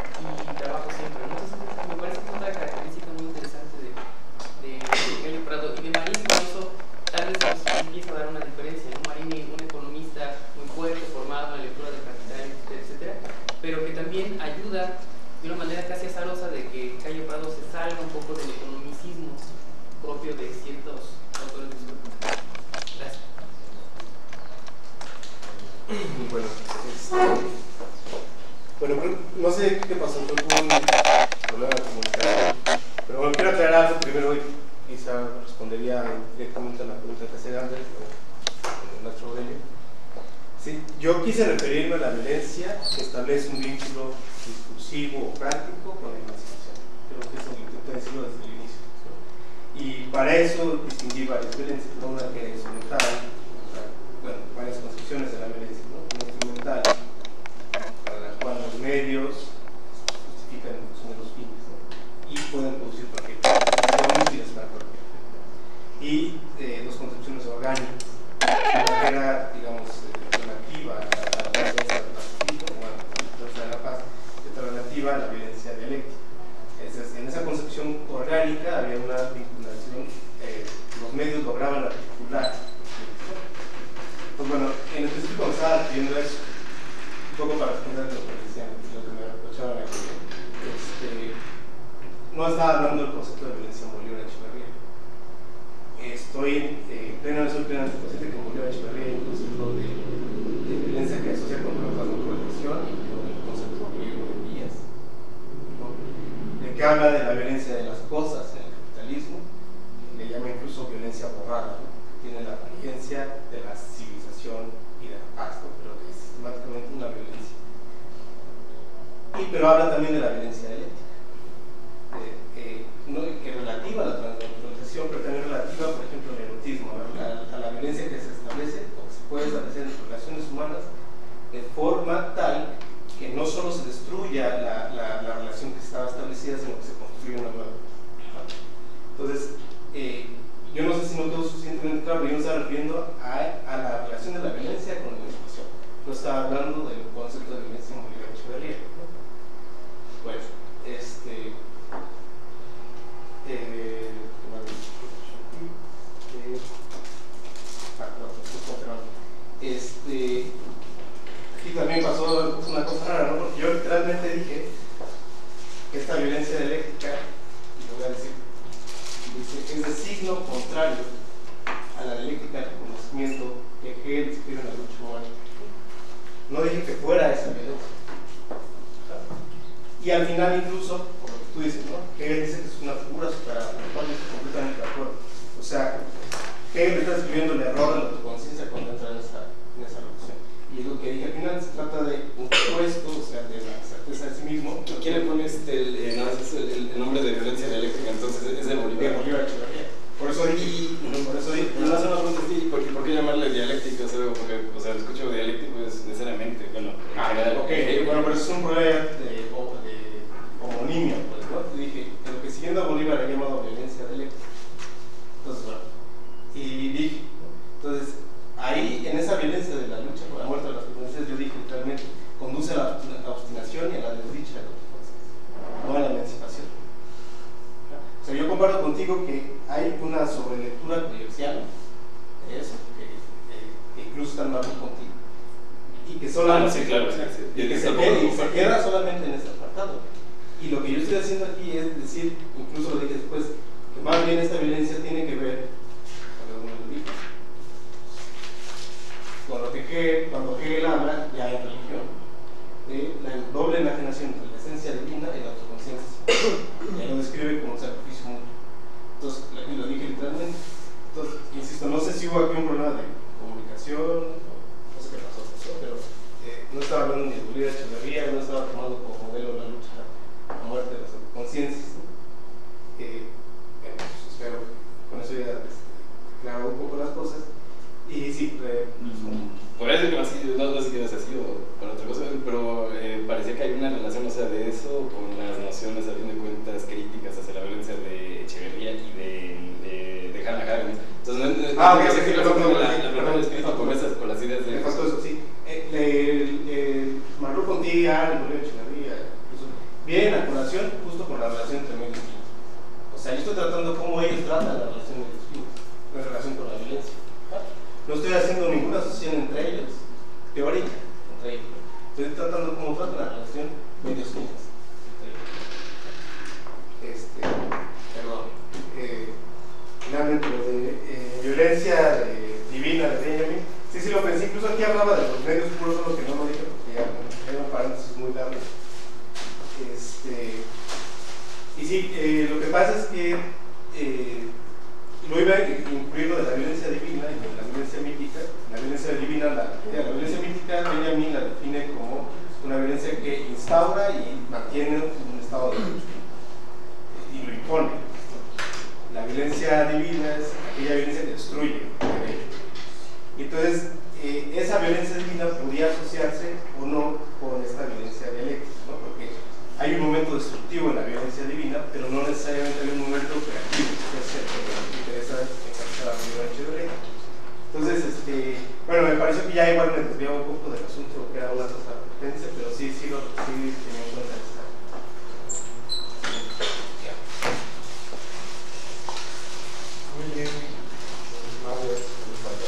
y trabajo siempre, ¿no? Entonces me parece que es otra característica muy interesante de, de, de Cayo Prado. Y de Marini, por eso tal vez nos empieza a dar una diferencia, ¿no? Marini, un economista muy fuerte, formado en la lectura del Capital, etcétera, pero que también ayuda de una manera casi azarosa de que Cayo Prado se salga un poco del economicismo propio de ciertos autores de su época. Gracias. Bueno, este, bueno, no sé qué pasó, fue un problema de comunicación, pero bueno, quiero aclarar algo primero y quizá respondería directamente a la pregunta que hace Andrés o Nacho Aurelio. Sí, yo quise referirme a la violencia que establece un vínculo discursivo o práctico con la emancipación. Creo que eso lo intenté decirlo desde el inicio, ¿no? Y para eso distinguí varias violencias, ¿no? Una que es instrumental, bueno, varias concepciones de la violencia, ¿no? Una instrumental, para la cual los medios justifican son los fines, ¿no? Y pueden producir cualquier cosa, son útiles para cualquier cosa. Y eh, dos concepciones orgánicas, una era, digamos, relativa a la defensa del pacifismo, bueno, la defensa de la paz, y otra relativa a la violencia dialéctica. Es decir, en esa concepción orgánica había una vinculación, eh, los medios lograban articular. Pues bueno, en específico cuando estaba refiriendo eso, un poco para responder a lo que decían, lo que me reprochaban aquí, este, no estaba hablando del concepto de violencia en Bolívar Echeverría. Estoy eh, plenamente, soy plenamente consciente que en Bolívar Echeverría hay un concepto de, de violencia que asocia con la naturalización y con el concepto griego de vías, ¿no? De que habla de la violencia de las cosas en el capitalismo, le llama incluso violencia borrada, ¿no? Tiene la apariencia de la civilización y de la paz, ¿no? Pero que es sistemáticamente una violencia. Y, pero habla también de la violencia dialéctica, de, eh, no, que es relativa a la transnaturalización, pero también relativa, por ejemplo, al erotismo, a, a, a la violencia que se establece o que se puede establecer en las relaciones humanas de forma tal que no solo se destruya la, la, la relación que estaba establecida, sino que se construye una nueva. Entonces, eh, yo no sé si no quedó suficientemente claro, pero yo me estaba refiriendo a, a la relación de la violencia con la emancipación. No estaba hablando del concepto de violencia en Bolívar Echeverría, ¿no? Bueno, este. Eh, este aquí también pasó una cosa rara, ¿no? Porque yo literalmente dije que esta violencia dialéctica, y lo voy a decir, dice, es de signo contrario a la dialéctica del conocimiento que Hegel describe en la lucha humana. No dije que fuera esa violencia. Y al final incluso, por lo que tú dices, ¿no? Hegel dice que es una figura superada, con lo cual yo estoy completamente de acuerdo. O sea, Hegel está describiendo el error de la autoconciencia cuando entra en esa, en esa relación. Y lo que dije al final se trata de un supuesto, o sea, de la certeza de sí mismo. ¿Quién le pone este, el, eh, no, es el, el nombre de violencia dialéctica? Entonces es de Bolívar. De Bolívar Echeverría. Por eso dije, y, por eso dije. No, no, no, no, sí, ¿por, ¿por qué llamarle dialéctico? O sea, porque, o sea, el escucho dialéctico es necesariamente, bueno, en ah, general. Ok, eh, bueno, pero eso es un problema de, de homonimia, pues, ¿no? Te dije, en lo que siguiendo a Bolívar ha llamado violencia dialéctica. Entonces, bueno, y dije, entonces, ahí, en esa violencia de la lucha por la muerte de las potencias, yo dije literalmente, conduce a la, a la obstinación y a la desdicha de las potencias, no a la emancipación. O sea, yo comparto contigo que hay una sobrelectura coyerciana de eso, que, que, que incluso está en marco contigo, y que solamente, ah, sí, claro, sí, sí. Y que se, queda, y se queda solamente en ese apartado. Y lo que yo estoy haciendo aquí es decir, incluso lo dije después, que más bien esta violencia tiene que ver con lo que dije, con lo que Hegel, cuando Hegel habla ya en religión, de la doble enajenación entre la esencia divina y la autoconciencia. Y lo describe como un sacrificio mutuo. Entonces, y lo dije literalmente. Entonces, insisto, no sé si hubo aquí un problema de comunicación, no sé qué pasó, pero eh, no estaba hablando ni de Bolívar Echeverría, no estaba tomando como modelo la lucha a muerte de las conciencias, ¿no? Eh, bueno, pues espero con eso ya aclaro un poco las cosas. Y sí, eh, por eso que así, no, no sé qué es así o para otra cosa, pero eh, parecía que hay una relación, o sea, de eso con las nociones, a fin de cuentas, críticas hacia la violencia de Echeverría y de, de, de Hannah Arendt. Entonces, no, no, ah, no ok, sé sí, qué perdón, pasa con la, sí, la perdón, primera escrita con esas, con las ideas de. Me faltó eso, sí. Eh, eh, eh, Marrú Conti, Ari, Bolívar Echeverría, viene a colación justo con la relación entre medios y fines. O sea, yo estoy tratando cómo ellos tratan la relación de los fines, en relación con la violencia. No estoy haciendo ninguna asociación entre ellos, teórica, entre ellos. Estoy tratando cómo tratan la relación medios fines. Este, violencia de, divina de Benjamin, sí, sí lo pensé, incluso aquí hablaba de los medios puros, solo que no lo dije porque ya era un paréntesis muy largo. Este, y sí, eh, lo que pasa es que eh, lo iba a incluir lo de la violencia divina y de la violencia mítica. La violencia divina, la, la violencia mítica, Benjamin la define como una violencia que instaura y mantiene un estado de lucha y lo impone. La violencia divina es aquella violencia que destruye. Y entonces, eh, esa violencia divina podría asociarse o no con esta violencia dialéctica, ¿no? Porque hay un momento destructivo en la violencia divina, pero no necesariamente hay un momento creativo, que es el que me interesa en la violencia dialéctica. Entonces, este, bueno, me pareció que ya igual me desviaba un poco del asunto, que era una cosa potencia, pero sí, sí, lo, sí tenía en cuenta esta. Muy bien. Gracias.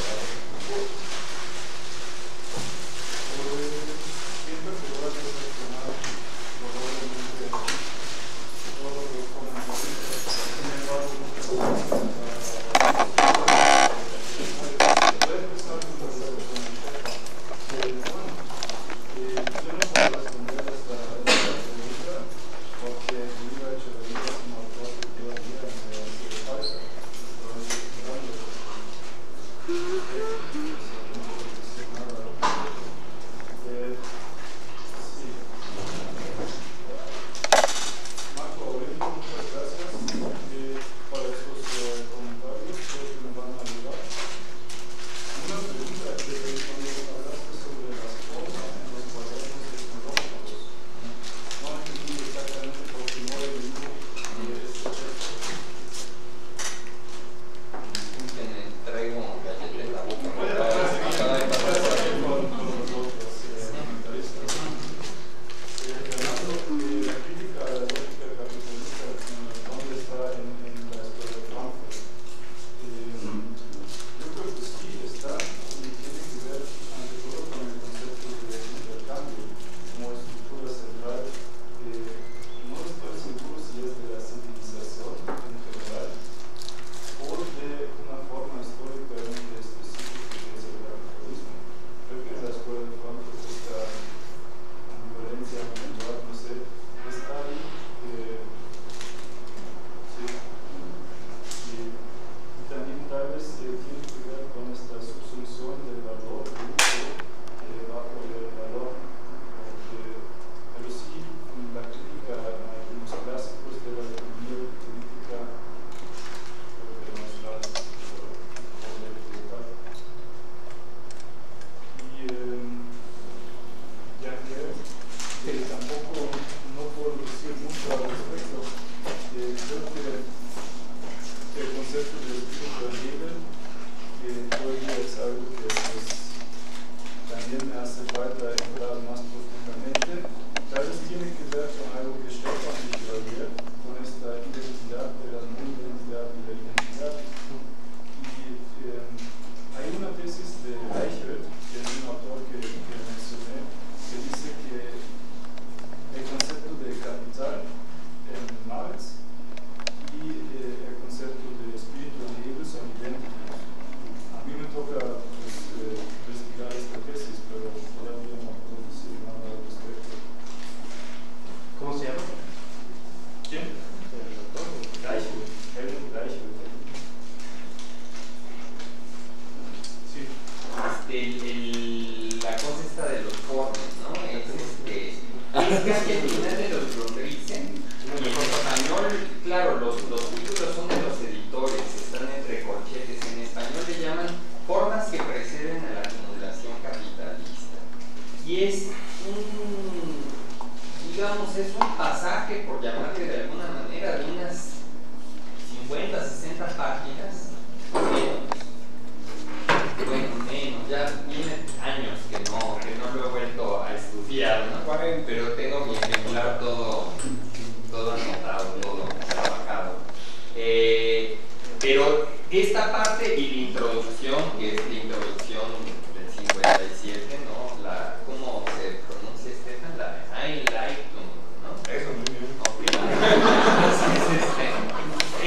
Siento que voy a seleccionar probablemente todos los comentarios. Sin embargo, voy a empezar con la pregunta. Bueno, yo no puedo responder esta pregunta porque Bolívar Echeverría es un autor que todavía me hace falta. Marco Aurelio, muchas gracias eh, por estos eh, comentarios, creo que me van a ayudar. Una pregunta que cuando hablaste sobre las formas en los cuadernos tecnológicos, no entendí exactamente por qué no he leído este texto. Disculpen, traigo galleta en la boca. Voy a pasar con los otros comentaristas. Fernando, la crítica a la lógica capitalista, ¿dónde está en, en la escuela de Frankfurt? Eh, yo creo que sí está y tiene que ver ante todo con el concepto de intercambio como estructura central. Eh, no estoy seguro si es de la civilización en general o de una forma históricamente específica que es el capitalismo. Creo que en la escuela de Frankfurt esta violencia mundial, no sé, está ahí. Eh, sí. Y, y también tal vez eh, tiene que ver con esta subsunción del valor bruto eh, bajo el valor. Porque, pero sí, la crítica a algunos clásicos de la economía política creo que nos la podría equivocar. Y eh, ya que eh, tampoco no puedo decir mucho al respecto. Eh, creo que el concepto de espíritu de Hegel, que todavía es algo que pues, también me hace falta entrar más profundamente, tal vez tiene que ver con algo que Stefan dijo ayer, con esta identidad de la no identidad y la identidad. Y eh, hay una tesis de Eichelt, que es un autor que, que mencioné, que dice que el concepto de capital en Marx y eh, el concepto de espíritu en Hegel son idénticos. A mí me toca pues, eh, investigar esta tesis, pero todavía no puedo decir nada al respecto. ¿Cómo se llama? ¿Quién? El doctor Eichelt. Helmut Eichelt. Sí. Este, el, el, la cosa esta de los formes, ¿no? Es, este, es casi al final de los Grundrisse. Y en español, claro, los, los títulos son de los editores, están entre corchetes. En español le llaman formas que preceden a la acumulación capitalista. Y es un, digamos, es un pasaje, por llamarle de alguna manera, de unas cincuenta, sesenta páginas, menos, bueno, menos, ya tiene años que no, que no lo he vuelto a estudiar, ¿no? Pero tengo mi ejemplar todo, todo anotado, todo trabajado. Eh, pero esta parte y la introducción, que es la introducción del cincuenta y siete, ¿no? La, ¿cómo se pronuncia, Stefan? La Einleitung, ¿no? Eso, muy bien. Okay. Entonces, este,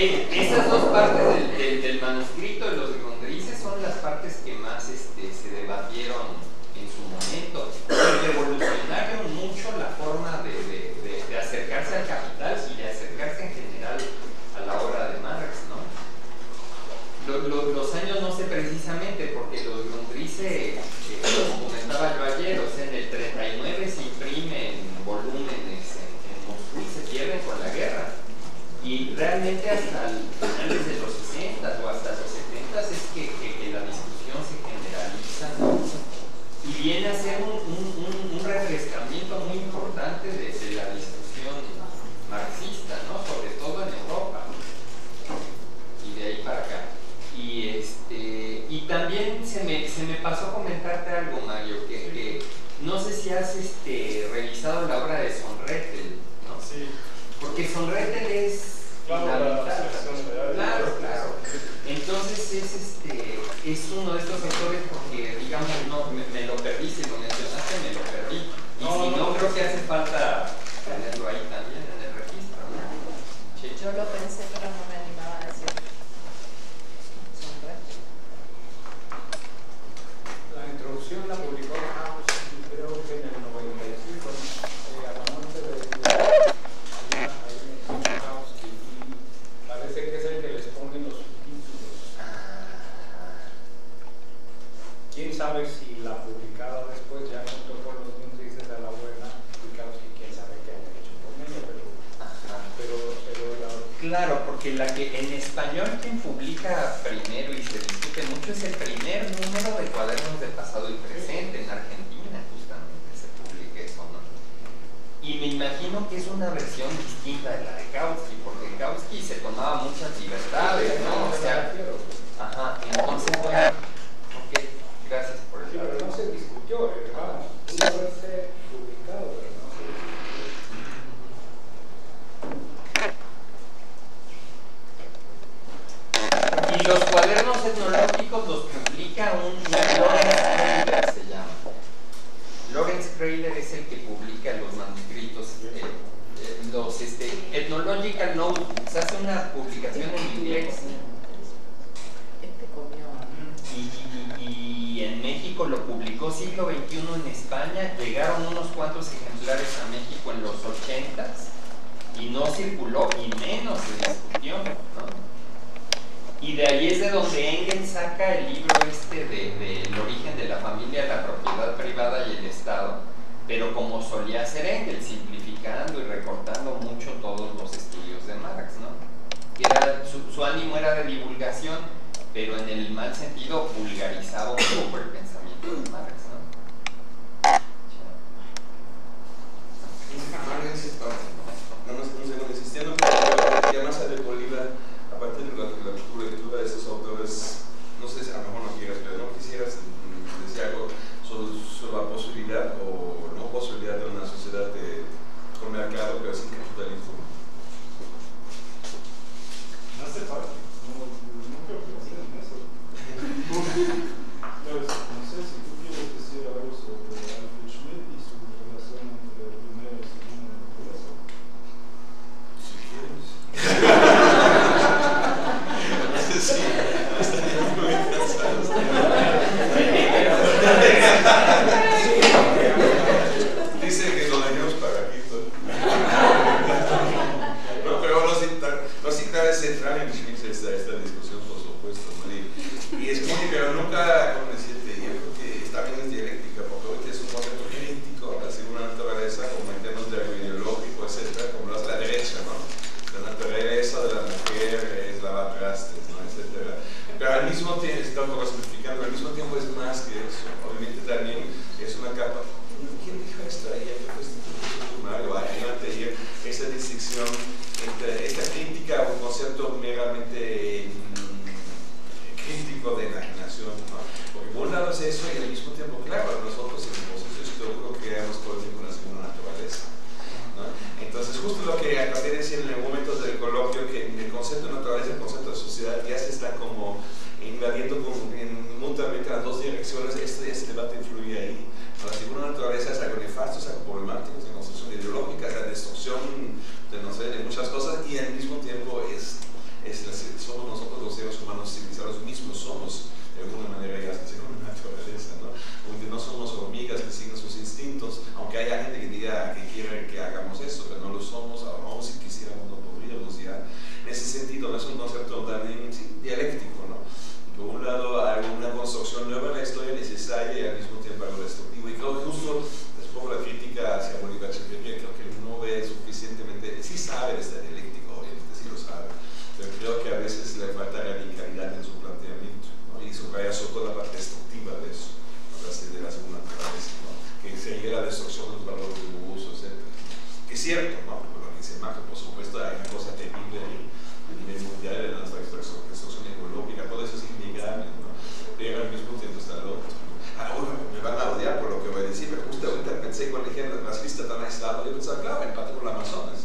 Eh, esas dos partes del, del, del manuscrito de los Grundrisse son las partes que más este, se debatieron en su momento y revolucionaron mucho la forma de, de, de, de acercarse al capital y de acercarse en general a la obra de Marx, ¿no? Lo, lo, los años no sé precisamente, porque los Grundrisse, eh, los comentaba yo ayer, o sea, en el treinta y nueve se imprimen volúmenes en, en Moscú y se pierden con la guerra. Y realmente hasta el finales de los sesenta o hasta los setenta es que, que, que la discusión se generaliza, ¿no? Y viene a ser un, un, un, un refrescamiento muy importante de, de la discusión marxista, ¿no? Sobre todo en Europa y de ahí para acá. Y, este, y también se me, se me pasó a comentarte algo, Mario, que, que no sé si has este, revisado la obra de Sonrettel, ¿no? Sí. Porque Sonrettel es claro, la mitad, la claro, claro. Entonces es este es uno de estos autores porque digamos no me, me lo perdí, si lo mencionaste me lo perdí. Y no, si no, no creo que hace falta tenerlo ahí también en el registro, ¿no? Sí. Yo lo pensé, pero no me animaba a decir. Sonrettel. La introducción la publicó House, creo que en el noventa y cinco, eh, a la muerte de, de parece que es el que les pone los subtítulos. Quién sabe si la publicada después ya junto con los Grundrisse a la buena, Bukowski, quién sabe qué han hecho con ella, pero, pero, pero la... Claro, porque la que en español quien publica primero y se discute mucho es el primer número de Cuadernos de Pasado y Presente en Argentina, justamente se publica eso, ¿no? Y me imagino que es una versión distinta de la de Kautsky, porque Kautsky se tomaba muchas libertades, ¿no? O sea, ajá, entonces, bueno, ok, gracias por el sí, pero no se discutió, ¿verdad? Pudo haberse publicado, pero no se discutió. Y los cuadernos etnológicos los publica un Lawrence Kreyler, se llama. Lawrence Kreyler es el que publica los manuscritos, eh, eh, los este, Ethnological Notebooks, hace una publicación en inglés. Y, y, y en México lo publicó siglo veintiuno en España, llegaron unos cuantos ejemplares a México en los ochentas y no circuló y menos se discutió, ¿no? Y de ahí es de donde Engels saca el libro este de, de El origen de la familia, la propiedad privada y el Estado, pero como solía hacer Engels, simplificando y recortando mucho todos los estudios de Marx, ¿no? Que era, su, su ánimo era de divulgación, pero en el mal sentido vulgarizaba un poco el pensamiento de Marx, ¿no? No, no sé, no sé, insistiendo, pero ya más allá de Bolívar, a partir de la, la lectura de esos autores, no sé si a lo mejor no quieras, pero no quisieras decir algo sobre, sobre la posibilidad o no posibilidad de una sociedad de, con mercado pero sin capitalismo. No hace falta, no, no creo que piensen en eso. No, no sé si tú quieres decir algo sobre Alfred Schmidt y su relación entre el primero y el segundo naturaleza. Si quieres. Sí, estaría muy cansado. Dice que lo dejemos para aquí. No, pero no citar, no citar es central en esta, esta discusión, por supuesto, ¿no? Y, y es muy, pero nunca, como decirte, yo creo que está bien en dialéctica, porque ahorita es un momento genético, la segunda naturaleza, como en temas de algo ideológico, etcétera, como la derecha, ¿no? La naturaleza de la mujer es lavar trastes, ¿no? Etcétera. Pero al mismo tiempo, estamos simplificando, al mismo tiempo es más que eso. Obviamente también es una capa. ¿Quién dijo esto ayer? O ayer, esa distinción entre esta crítica a un concepto meramente mmm, crítico de imaginación, ¿no? Porque por un lado es eso y al mismo tiempo, claro, nosotros en el proceso histórico creamos todo el tiempo una segunda naturaleza, ¿no? Entonces, justo lo que acabé de decir en el momento del coloquio, que el concepto de naturaleza y el concepto de sociedad ya se está como invadiendo con, en, mutuamente las dos direcciones. Este, este debate influye ahí. La segunda naturaleza es algo nefasto, es algo problemático, es la construcción ideológica, es la destrucción de, no sé, de muchas cosas, y al mismo tiempo es, es falta radicalidad en su planteamiento, ¿no? Y subraya sobre todo la parte destructiva de eso, ¿no? De la segunda naturaleza, ¿no? Que sería la destrucción de los valores de uso, etcétera. Que es cierto, ¿no? Pero lo que dice Majo, por supuesto, hay una cosa terrible ahí a nivel mundial de la destrucción ecológica, todo eso es innegable, ¿no? Pero al mismo tiempo está lo otro. Ahora me van a odiar por lo que voy a decir, pero justo ahorita pensé cuando dijeron las listas tan aisladas, yo pensaba, claro, empate con el Amazonas.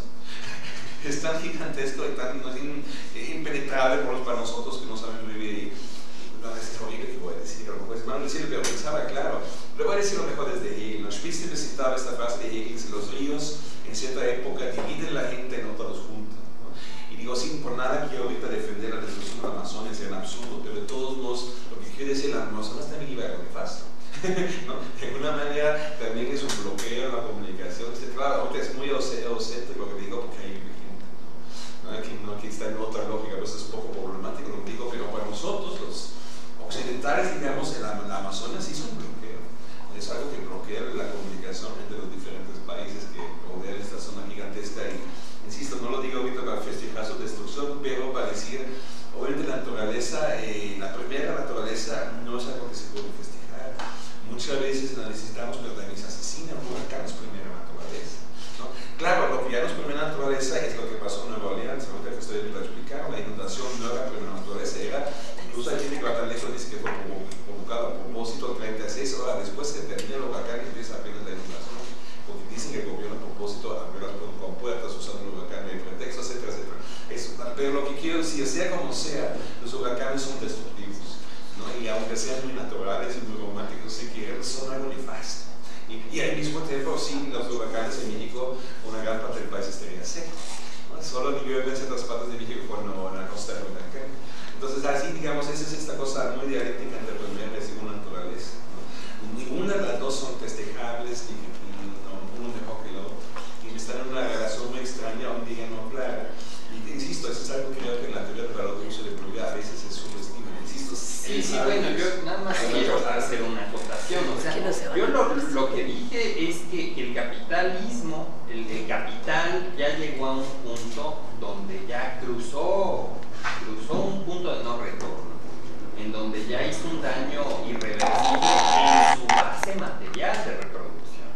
Es tan gigantesco y tan no, in, impenetrable por, para nosotros que no sabemos vivir. No es horrible que voy a decir, pero pues no decirlo, pero pensaba, claro. Le voy a decir lo mejor desde Hegel. ¿No? Spitzer citaba esta frase de Hegel: si los ríos en cierta época dividen la gente, no todos juntos. ¿No? Y digo, sin por nada quiero ahorita defender la destrucción del Amazonas, es un absurdo, pero de todos modos, lo que quiero decir, el Amazonas también iba a algo nefasto. ¿No? De alguna manera también es un bloqueo en la comunicación. Este, claro, ahorita es muy ausente lo que digo porque hay gente, ¿no? ¿No? Que, no, que está en otra lógica, pues es poco problemático lo que digo, pero para nosotros, los occidentales, digamos, el, el Amazonas hizo un bloqueo. Es algo que bloquea la comunicación entre los diferentes países que rodean esta zona gigantesca. Y insisto, no lo digo ahorita para festejar su destrucción, pero para decir, obviamente la naturaleza, eh, la primera naturaleza no es algo que se puede festejar. Muchas veces la necesitamos, pero también se asesina. Un huracán es primera naturaleza, ¿no? Claro, lo que ya no es primera naturaleza es lo que pasó en Nueva Orleans, ahorita que estoy viendo explicar. La inundación no era primera naturaleza, era, incluso hay gente que va tan lejos, dice que fue provocado a propósito treinta y seis horas después que termina el huracán y empieza apenas la inundación, porque dicen que el gobierno a propósito abrió las compuertas usando el huracán de pretexto, etcétera, etcétera. Eso, pero lo que quiero decir, sea como sea, los huracanes son destructivos, ¿no? Y aunque sean muy naturales y muy románticos, si quieren, son algo nefasto. Y, y al mismo tiempo, sí, los huracanes en México, una gran parte del país estaría seco, ¿no? Solo llueve en ciertas partes de México cuando en la costa del huracán. Entonces, así, digamos, esa es esta cosa muy dialéctica entre primera y segunda naturaleza, ¿no? Ninguna de las dos son festejables, ni, ni no, uno mejor que el otro. Y están en una relación muy extraña, un día no clara. Y insisto, eso es algo que creo que en la teoría del valor de uso de pluralidad a veces es subestima. Insisto, sí, sí, bueno, yo nada más quiero hacer una acotación. O sea, yo lo, lo que dije es que el capitalismo, el, el capital ya llegó a un punto donde ya cruzó, cruzó un punto de no retorno, en donde ya hizo un daño irreversible en su base material de reproducción.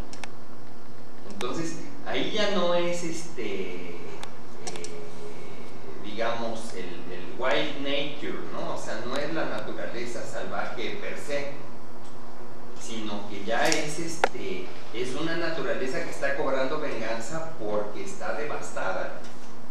Entonces, ahí ya no es este, eh, digamos, el, el wild nature, ¿no? O sea, no es la naturaleza salvaje per se, sino que ya es, este, es una naturaleza que está cobrando venganza porque está devastada.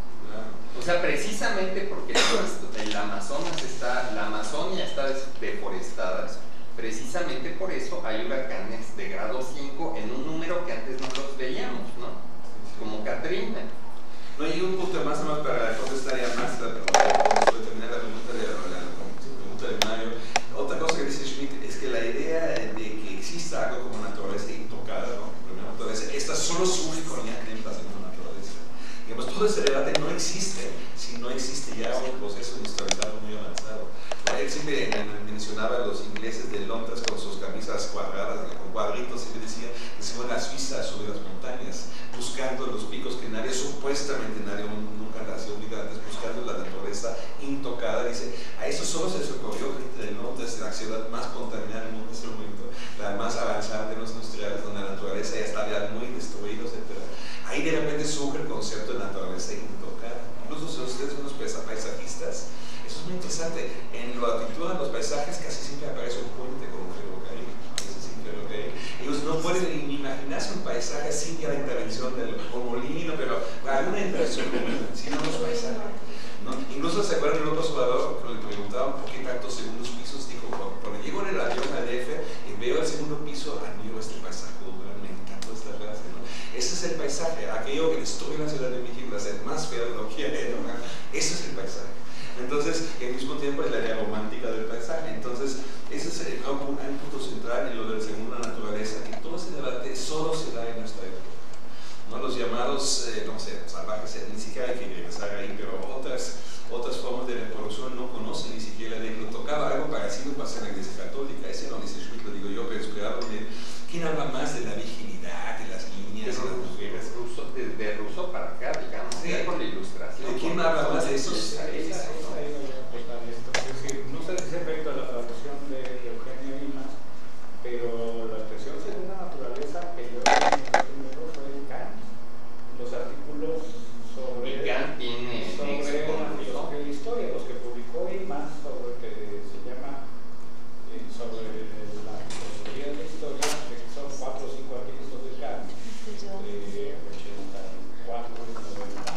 O sea, precisamente porque el Amazonas está, la Amazonia está deforestada, precisamente por eso hay huracanes de grado cinco en un número que antes no los veíamos, ¿no? Como Katrina. No, y un punto más, más para contestar ya más, para terminar la pregunta de, la, la pregunta de Mario. Otra cosa que dice Schmitt es que la idea de que exista algo como naturaleza intocada, ¿no? Primera naturaleza, esta solo surge con ya ejemplos de una naturaleza. Digamos, todo ese debate no existe si no existe ya un proceso industrializado muy avanzado. Él siempre mencionaba a los ingleses de Londres con sus camisas cuadradas, con cuadritos, y le decía que se van a Suiza sobre las montañas, buscando los picos que nadie, supuestamente nadie nunca ha sido antes, buscando la naturaleza intocada. Dice, a eso solo se les ocurrió gente del norte, es la ciudad más contaminada del mundo en ese momento, la más avanzada de los industriales, donde la naturaleza ya está ya muy destruida, etcétera. Ahí de repente surge el concepto de naturaleza intocada. Incluso si ustedes son unos paisajistas, eso es muy interesante. En la pintura de los paisajes casi siempre aparece un puente como un ferrocarril. Ellos no pueden ni imaginarse un paisaje sin la intervención del molino, pero alguna intervención, sino los paisajes, ¿no? Incluso se acuerdan de López Obrador, cuando le preguntaban por qué tantos segundos pisos, dijo, cuando llego en el avión a D F y veo el segundo piso, admiro este paisaje, me encantó esta frase, ¿no? Ese es el paisaje, aquello que destruye la Ciudad de México, la hace más fea de lo que era, ¿no? Ese es el paisaje. Entonces, al mismo tiempo es la idea romántica del paisaje. Entonces, ese es el, hay un punto central en lo de la segunda naturaleza, que todo ese debate solo se da en nuestra época, ¿no? Los llamados, eh, no sé, salvajes, ni siquiera hay que regresar ahí, pero otras, otras formas de reproducción no conocen ni siquiera de lo tocaba algo parecido pasa en la Iglesia Católica. Ese no dice Schmitt, lo digo yo, pero esperaba de quién habla más de la virginidad, de las niñas, de las mujeres. Ruso, de, de Ruso para acá, digamos, sí, con la ilustración. ¿De quién habla más de eso? Ahí, ahí, ahí, ahí, sobre que se llama eh, sobre la teoría de la historia, que son cuatro o cinco artículos de Kant, de ochenta y cuatro y noventa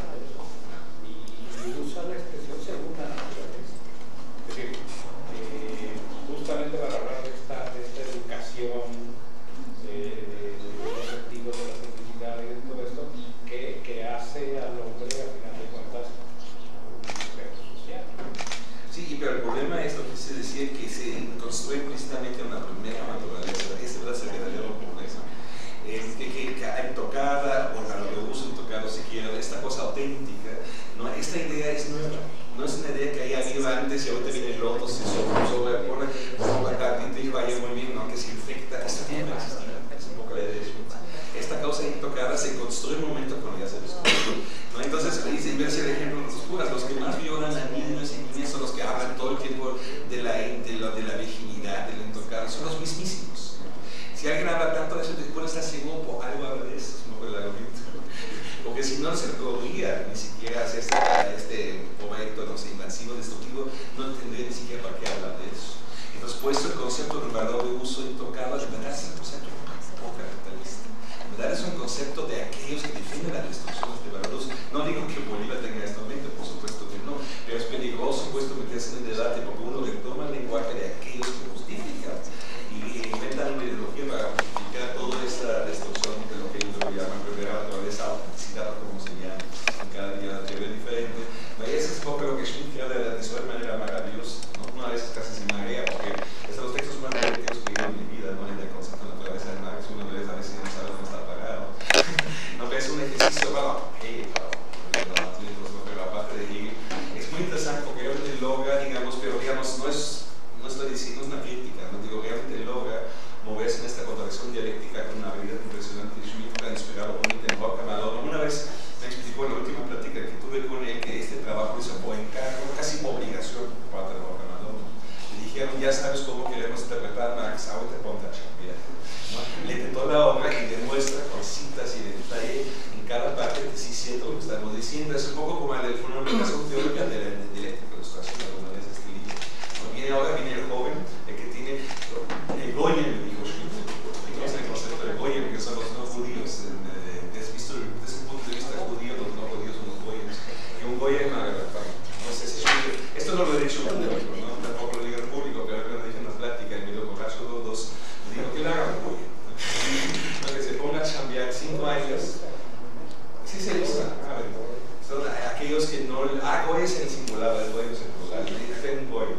y usa la expresión segunda naturaleza. Es decir, eh, justamente para hablar de esta, de esta educación de, de, de los sentidos de la felicidad y de todo esto, que, que hace al hombre, a final de cuentas, un sujeto social. Sí, pero el problema es lo que se decía, que se construye implícitamente una primera naturaleza. Ese es el verdadero problema. Es que, que, que hay tocada, o para lo que uso tocado si quiero, esta cosa auténtica, ¿no? Esta idea es nueva. No es una idea que haya habido antes y ahorita viene el otro, se sobrepone, como la cartita y vaya muy bien, ¿no? Que se infecta. Esta tiene que existir. Es un poco la idea de eso. Esta causa intocada se construye un momento cuando ya se descubre, ¿no? Entonces, ahí se invierte el ejemplo de los curas. Los que más violan a niños y niñas son los que hablan todo el tiempo de la, de la, de la virginidad, de la intocada, son los mismísimos. Si alguien habla tanto de eso, después está seguro por algo habla de eso, no por el argumento. Porque si no se ocurría ni siquiera hacer este, este proyecto, no sé, invasivo, destructivo, no tendría ni siquiera para qué hablar de eso. Entonces, puesto el concepto del valor de uso intocado, de verdad es un concepto poco capitalista. En verdad es un concepto de aquellos que defienden la destrucción de valores. No digo que Bolívar tenga esto en mente, por supuesto que no, pero es peligroso puesto meterse en el debate porque uno le toma el lenguaje de aquellos que justifican y inventan una ideología para justificar toda esta destrucción de lo que ellos llaman primera naturaleza, autenticidad o como se llama, en cada día la teoría diferente. Y eso es un poco lo que Schmitt crea de, de su manera maravillosa, ¿no? Una vez casi se marea porque es de los textos más divertidos que he leído en mi vida, ¿no? El del concepto de naturaleza de Marx, una vez a veces no sabe dónde está parado. No, pero es un ejercicio, bueno, hey, pero aparte de ir, es muy interesante porque realmente logra, digamos, pero digamos, no es, no estoy diciendo, no es una crítica, no digo, realmente logra moverse en esta contradicción dialéctica con una habilidad impresionante. Schmitt ha inspirado un en Roca Madonna. Una vez me explicó en la última plática que tuve con él que este trabajo hizo por encargo, casi por obligación por parte de Roca Madonna. Le dijeron, ya sabes cómo queremos interpretar Marx, ahora te ponte a chambear, ¿no? Le tentó la obra y demuestra con citas y detalle en cada parte que sí es cierto lo que estamos diciendo. Es un poco como el fundamentación teórica de la dialéctica de ilustración, alguna vez este libro. Viene ahora, viene el joven, el que tiene el Goyen, le dijo Schmitt, conoce el concepto de Goyen, que son los no judíos. Has visto desde un punto de vista judío, los no judíos son los Goyens. Y un Goyen, no sé si Schmitt, esto no lo he dicho en público, ¿no? Tampoco lo digo en público, pero cuando dije en una plática en medio borracho los dos, le digo que le haga un Goyen, ¿no? Que se ponga a chambear cinco años. Sí se usa, a ver, son aquellos que no, ah, Goyen es en el singular, el Goyen es en el plural, es un Goyen,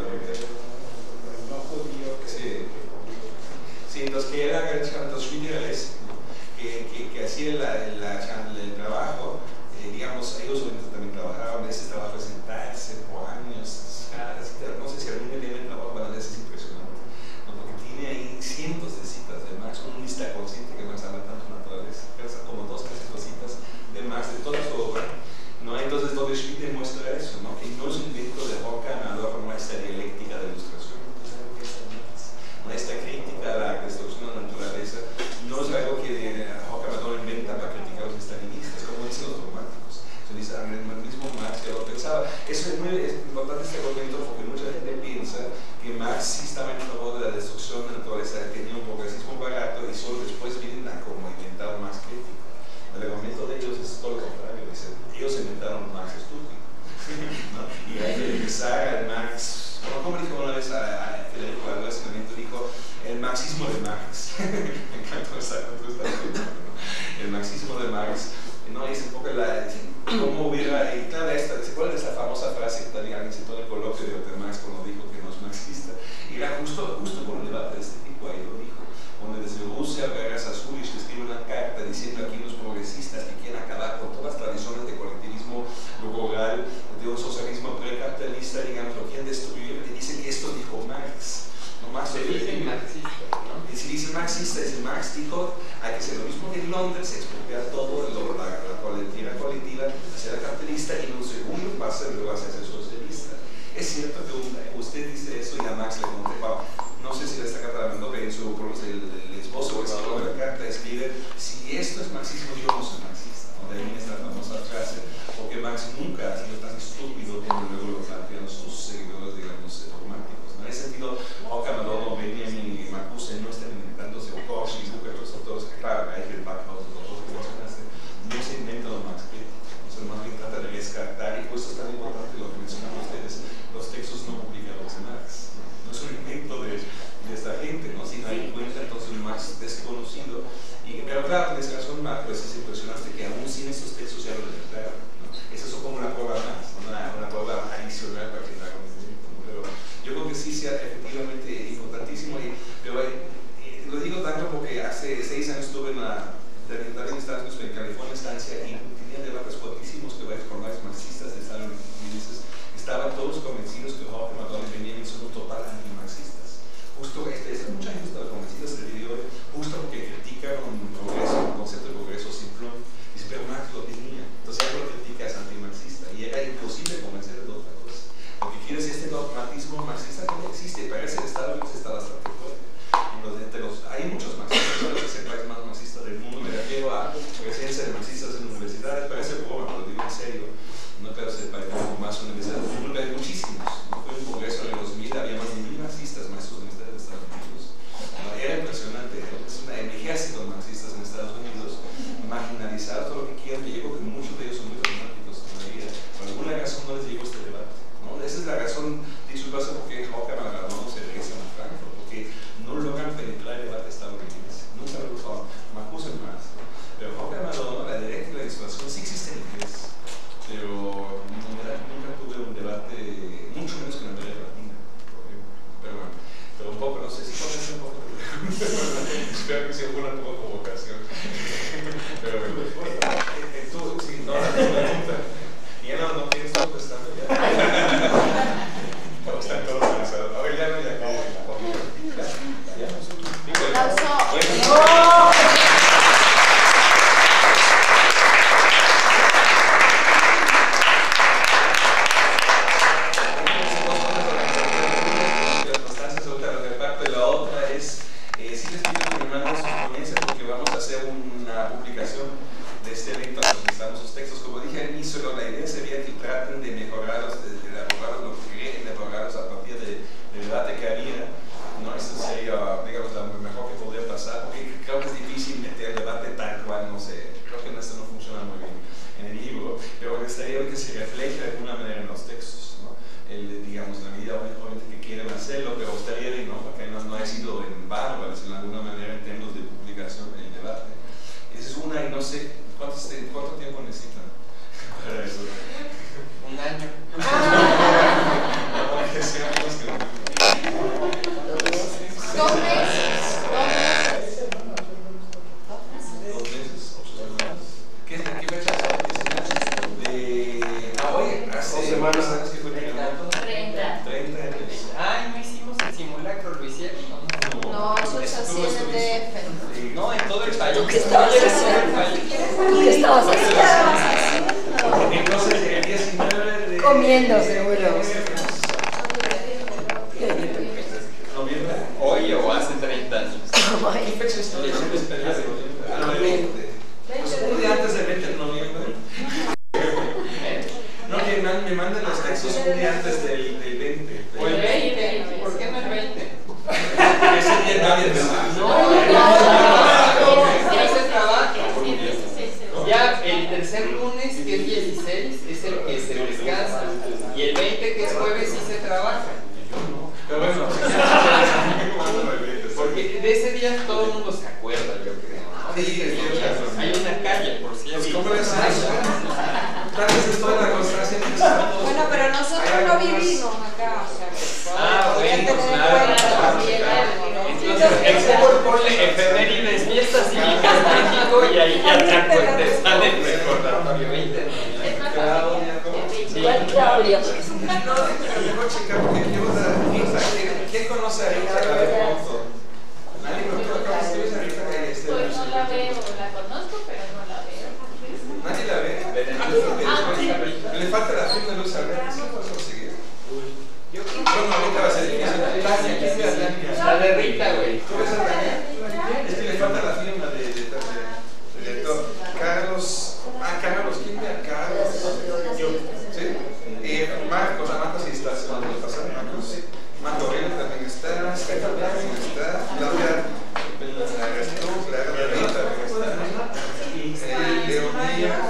no judío, sí. Sí, entonces que era los Schmitt que, que, que hacía la, la, el trabajo, eh, digamos, ellos también trabajaban, ese trabajo de sentarse por años, no sé si algún día el trabajo para es impresionante, ¿no? Porque tiene ahí cientos de citas de Marx, una lista consciente que Marx habla tanto naturaleza, como dos, tres cositas de Marx, de toda su obra, ¿no? Entonces donde Schmitt demuestra eso, ¿no? Que no es un invento de Roca, no como esta dialéctica de ilustración, ¿no? Esta crítica a la destrucción de la naturaleza no es algo que Roca Madonna inventa para criticar a los estalinistas, como dicen los románticos. Se dice, el mismo Marx ya lo pensaba. Eso es muy es importante este argumento porque mucha gente piensa que Marx sí estaba en favor de la destrucción de la naturaleza, que tenía un progresismo barato y solo después vienen a como inventar un Marx crítico. El argumento de ellos es todo lo contrario, dicen, ellos inventaron un Marx estúpido, ¿no? Y hay que empezar al Marx, como dijo una vez a, a Federico Álvarez, dijo, el marxismo de Marx. Me encantó esa contrastación, ¿no? El marxismo de Marx, ¿no? Es un poco la, cómo hubiera, y claro, esta, ¿se acuerdan de esa famosa frase que también alguien citó en el coloquio de Marx cuando dijo que no es marxista? Y era justo, justo por un debate de este tipo, ahí lo dijo, donde desde Rusia, Veras Azulis escribe una carta diciendo aquí los progresistas que quieren acabar con todas las tradiciones de colectivismo rural, de un socialismo precapitalista, digamos, lo quieren destruir, y dice que esto dijo Marx. No, Marx se dice marxista, ¿no? Y si dice marxista, dice Marx dijo, hay que hacer lo mismo que en Londres, expropiar todo, lo, la, la colectiva colectiva, hacer la capitalista, y en un segundo paso luego hacerse socialista. Es cierto que usted dice eso y a Marx le contestó, no sé si le está catalogando, pero en su el, el esposo o el escritor de la carta escribe, si esto es marxismo, yo no soy marxista, ¿no? De ahí esta famosa frase, porque Marx nunca ha sido tan estúpido como luego lo plantean sus seguidores. Yo creo que sí sea efectivamente importantísimo, y, pero eh, lo digo tanto porque hace seis años estuve en la también en Estados Unidos, en California, estancia, y tenía debates fuertísimos que varios con varios marxistas de Estados Unidos. Estaban todos convencidos que Horkheimer y Benjamin son total antimarxistas. Justo, este, es, mucha gente estaba convencida del video, justo porque critican un progreso, un concepto de progreso simplón. Dice, pero Marx lo tenía. Entonces, algo lo critica es antimarxista, y era imposible convencer de otra cosa. Lo que quiere decir, este dogmatismo marxista que no existe, parece que Estados Unidos está bastante fuerte. Entonces, entre los, hay muchos marxistas, creo que es el país más marxista del mundo. Me refiero a presencia de marxistas en universidades, parece broma, lo digo en serio. No creo que sea el país más universidades del mundo, pero hay muchísimos. No fue un congreso en el dos mil, había más de mil marxistas, maestros universitarios de Estados Unidos. No, era impresionante, ¿no? Es un ejército de marxistas en Estados Unidos, marginalizados, todo lo que quieran, que yo creo que muchos de ellos son muy románticos todavía. Por alguna razón no les llegó este debate, ¿no? Esa es la razón, dicho el paso, porque Horkheimer no se regresa a Frankfurt, porque no logran penetrar el debate estadounidense. Nunca lo lograron, me acusan más. Pero Horkheimer, no, la directa y la dispersión sí existe en inglés, pero nunca, nunca tuve un debate, mucho menos que en América Latina. Pero bueno, pero un poco, no sé si puede ser un poco. Espero que sea una poca provocación. Pero bueno, eh, eh, tú, sí, no, la pregunta. Ya no, no tienes todo prestando ya. Estamos están todos cansados. A ver, ya no, ya acabo. Ya, ya. ¡Aplauso! De este evento nos necesitamos sus textos. Como dije al inicio, la idea sería que traten de mejorarlos, de, de elaborarlos, lo que creen, de elaborarlos a partir de, del debate que había. No, eso sería, digamos, lo mejor que podría pasar, porque creo que es difícil meter el debate tal cual, no sé, creo que esto no funciona muy bien en el libro, pero me gustaría que se refleje de alguna manera en los textos, ¿no? El, digamos, la medida obviamente que quieren hacerlo, pero gustaría, ¿no? Porque no, no ha sido en vano, de alguna manera en términos de publicación el debate. Esa es una, y no sé cuánto, cuánto tiempo necesitan para eso. Un año. Dos meses. Dos meses, ocho semanas. ¿Qué, qué fecha son? De. Ah, oye, hace dos semanas antes que fue el treinta. treinta. Ay, no hicimos el simulacro, lo hicieron. No, eso es así en el D F. No, en todo el país. ¿Tú qué estabas haciendo? ¿Tú qué estabas haciendo? Entonces, el diecinueve de. Comiendo, seguro. Noviembre. Hoy o hace treinta años. ¿Qué fecha es? Ah, no, el veinte. Un día antes del veinte de noviembre. No, que me mandan los textos un día antes del, del veinte. O el veinte. ¿Por qué no el veinte? Ese día nadie me va. No, no, ya se trabaja. Ya el tercer lunes, que es dieciséis, es el que se descansa. Y el veinte, que es jueves, sí se trabaja. Pero bueno, porque de ese día todo el mundo se acuerda, yo creo. Sí, hay una calle, por cierto. ¿Cómo es eso? Tal vez es toda la constancia. Bueno, pero nosotros no vivimos acá, o sea. Ah, bueno, claro. Entonces, el fútbol ponle efemérides, fiestas cívicas México, y ahí ya te acuerdas, sale el recordatorio veinte. ¿Cuál Claudia? No, pero mejor checar porque quiero dar. ¿Quién conoce a Rita Cabezoto? Nadie me acuerdo. ¿Escribes a Rita Cabezoto? Pues no la veo, la conozco, pero no la veo. ¿Nadie la ve? Le falta la firma de Luz Alberto, ¿sí puedes conseguir? Yo creo que ahorita va a ser difícil. La de Rita, güey. ¿Tú ves a Tania? Es que le falta la firma de director. Carlos. Ah, Carlos, ¿quién ve a Carlos? Yo. ¿Sí? Eh, Marcos, Amata sí está, se mandó pasar. Marcos. Marco Aurelio también está. Stefan también está. Claudia. Clara Rita también está. Eh, Leonía.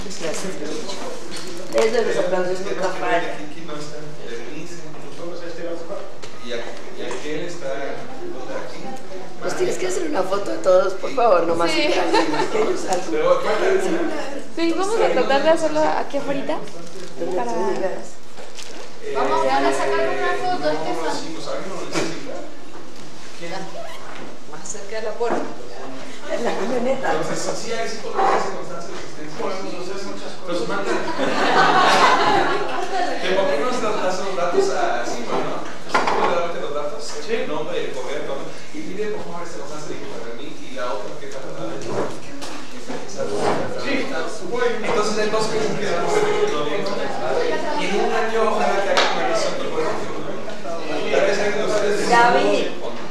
Muchas gracias. Desde los aplausos nunca fallan. Kiki no está en Berenice. Y aquel está aquí. Pues tienes que hacer una foto de todos, por favor, nomás. Sí. Pequeños algo. Sí, vamos a tratar de hacerlo aquí afuera. Para... Vamos a sacar una foto. Es que son... Más cerca de la puerta. En la camioneta. Entonces, sí hay circunstancias de existencia. Podemos hacer muchas cosas. Los mandan. ¿Te por qué no se das los datos a Simón, no? ¿Sí puede darte los datos? Sí. El nombre, el correo, todo. Y pide, por favor, esta constancia de para mí y la otra que está tratando de... Sí. Entonces, hay dos cosas que damos de y en un año, ojalá que haya una relación con el ejemplo. Tal vez alguien de ustedes... David.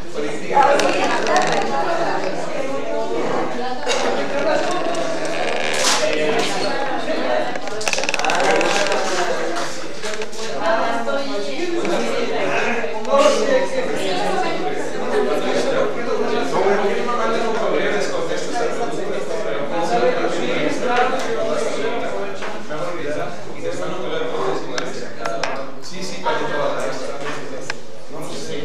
Sí, sí, para todas las no sé.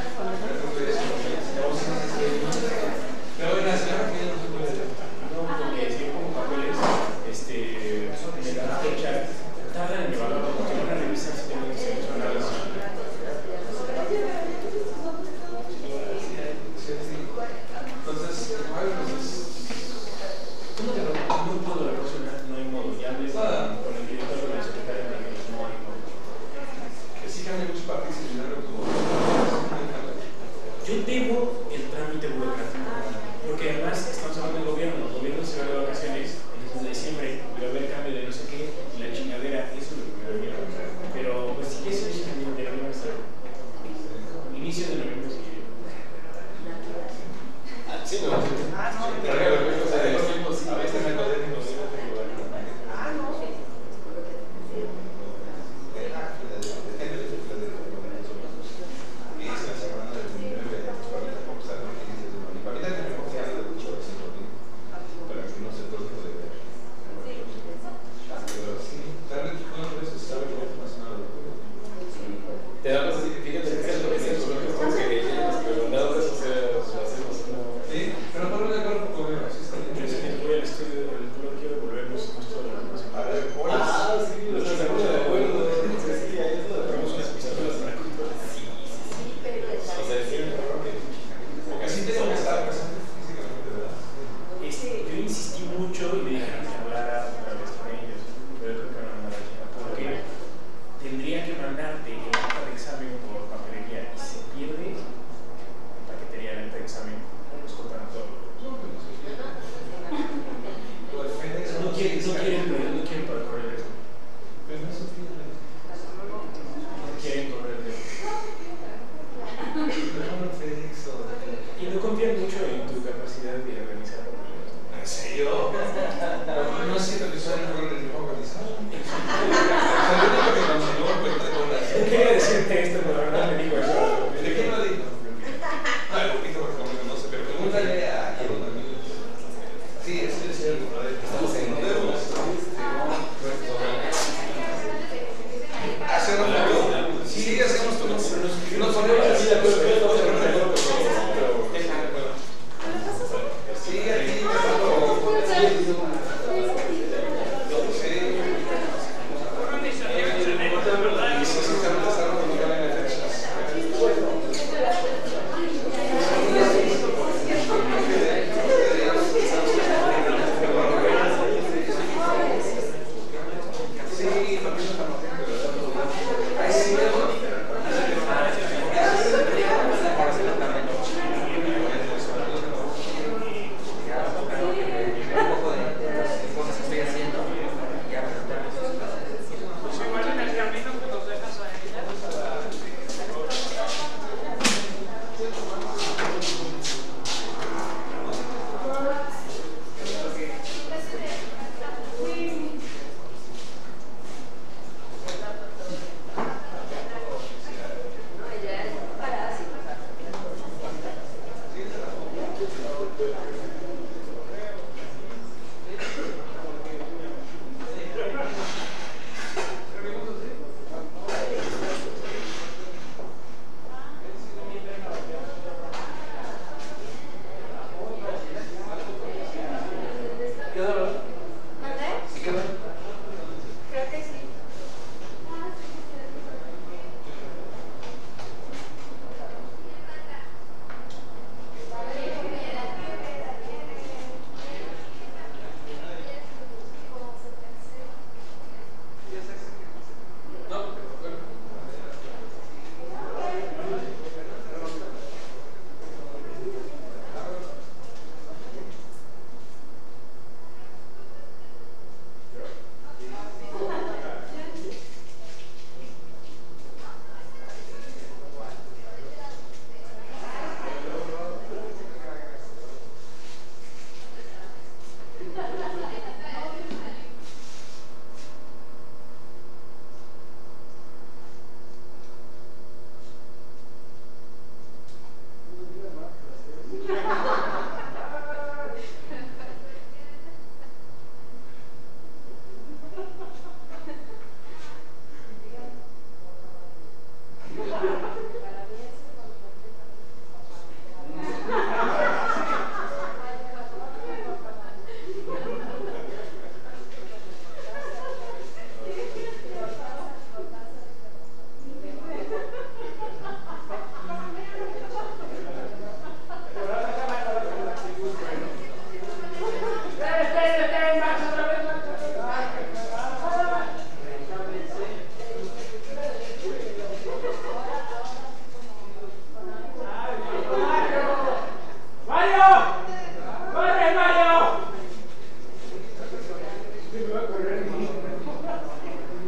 Pero mucho y me dijeron que hablara otra vez con ellos, pero creo que no me van a porque tendría que mandarte el acta de examen por papelería y se pierde en paquetería el acta de examen, nos cortan todo. No quieren, no quieren, no quieren para correr eso. No quieren correr eso. Y no confían mucho en tu capacidad de organizar. ¿En serio? No siento que soy un organizado. Yo quería decirte esto, pero la verdad me dijo eso. ¿De qué me lo dijo? Ah, lo poquito porque no me conoce, pero pregúntale a Carlos. Sí, eso es cierto. Estamos en nuevos. ¿Hacemos todo? Sí, hacemos todo. Nos ponemos así de acuerdo. Sí, aquí.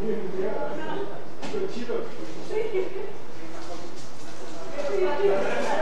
Chido.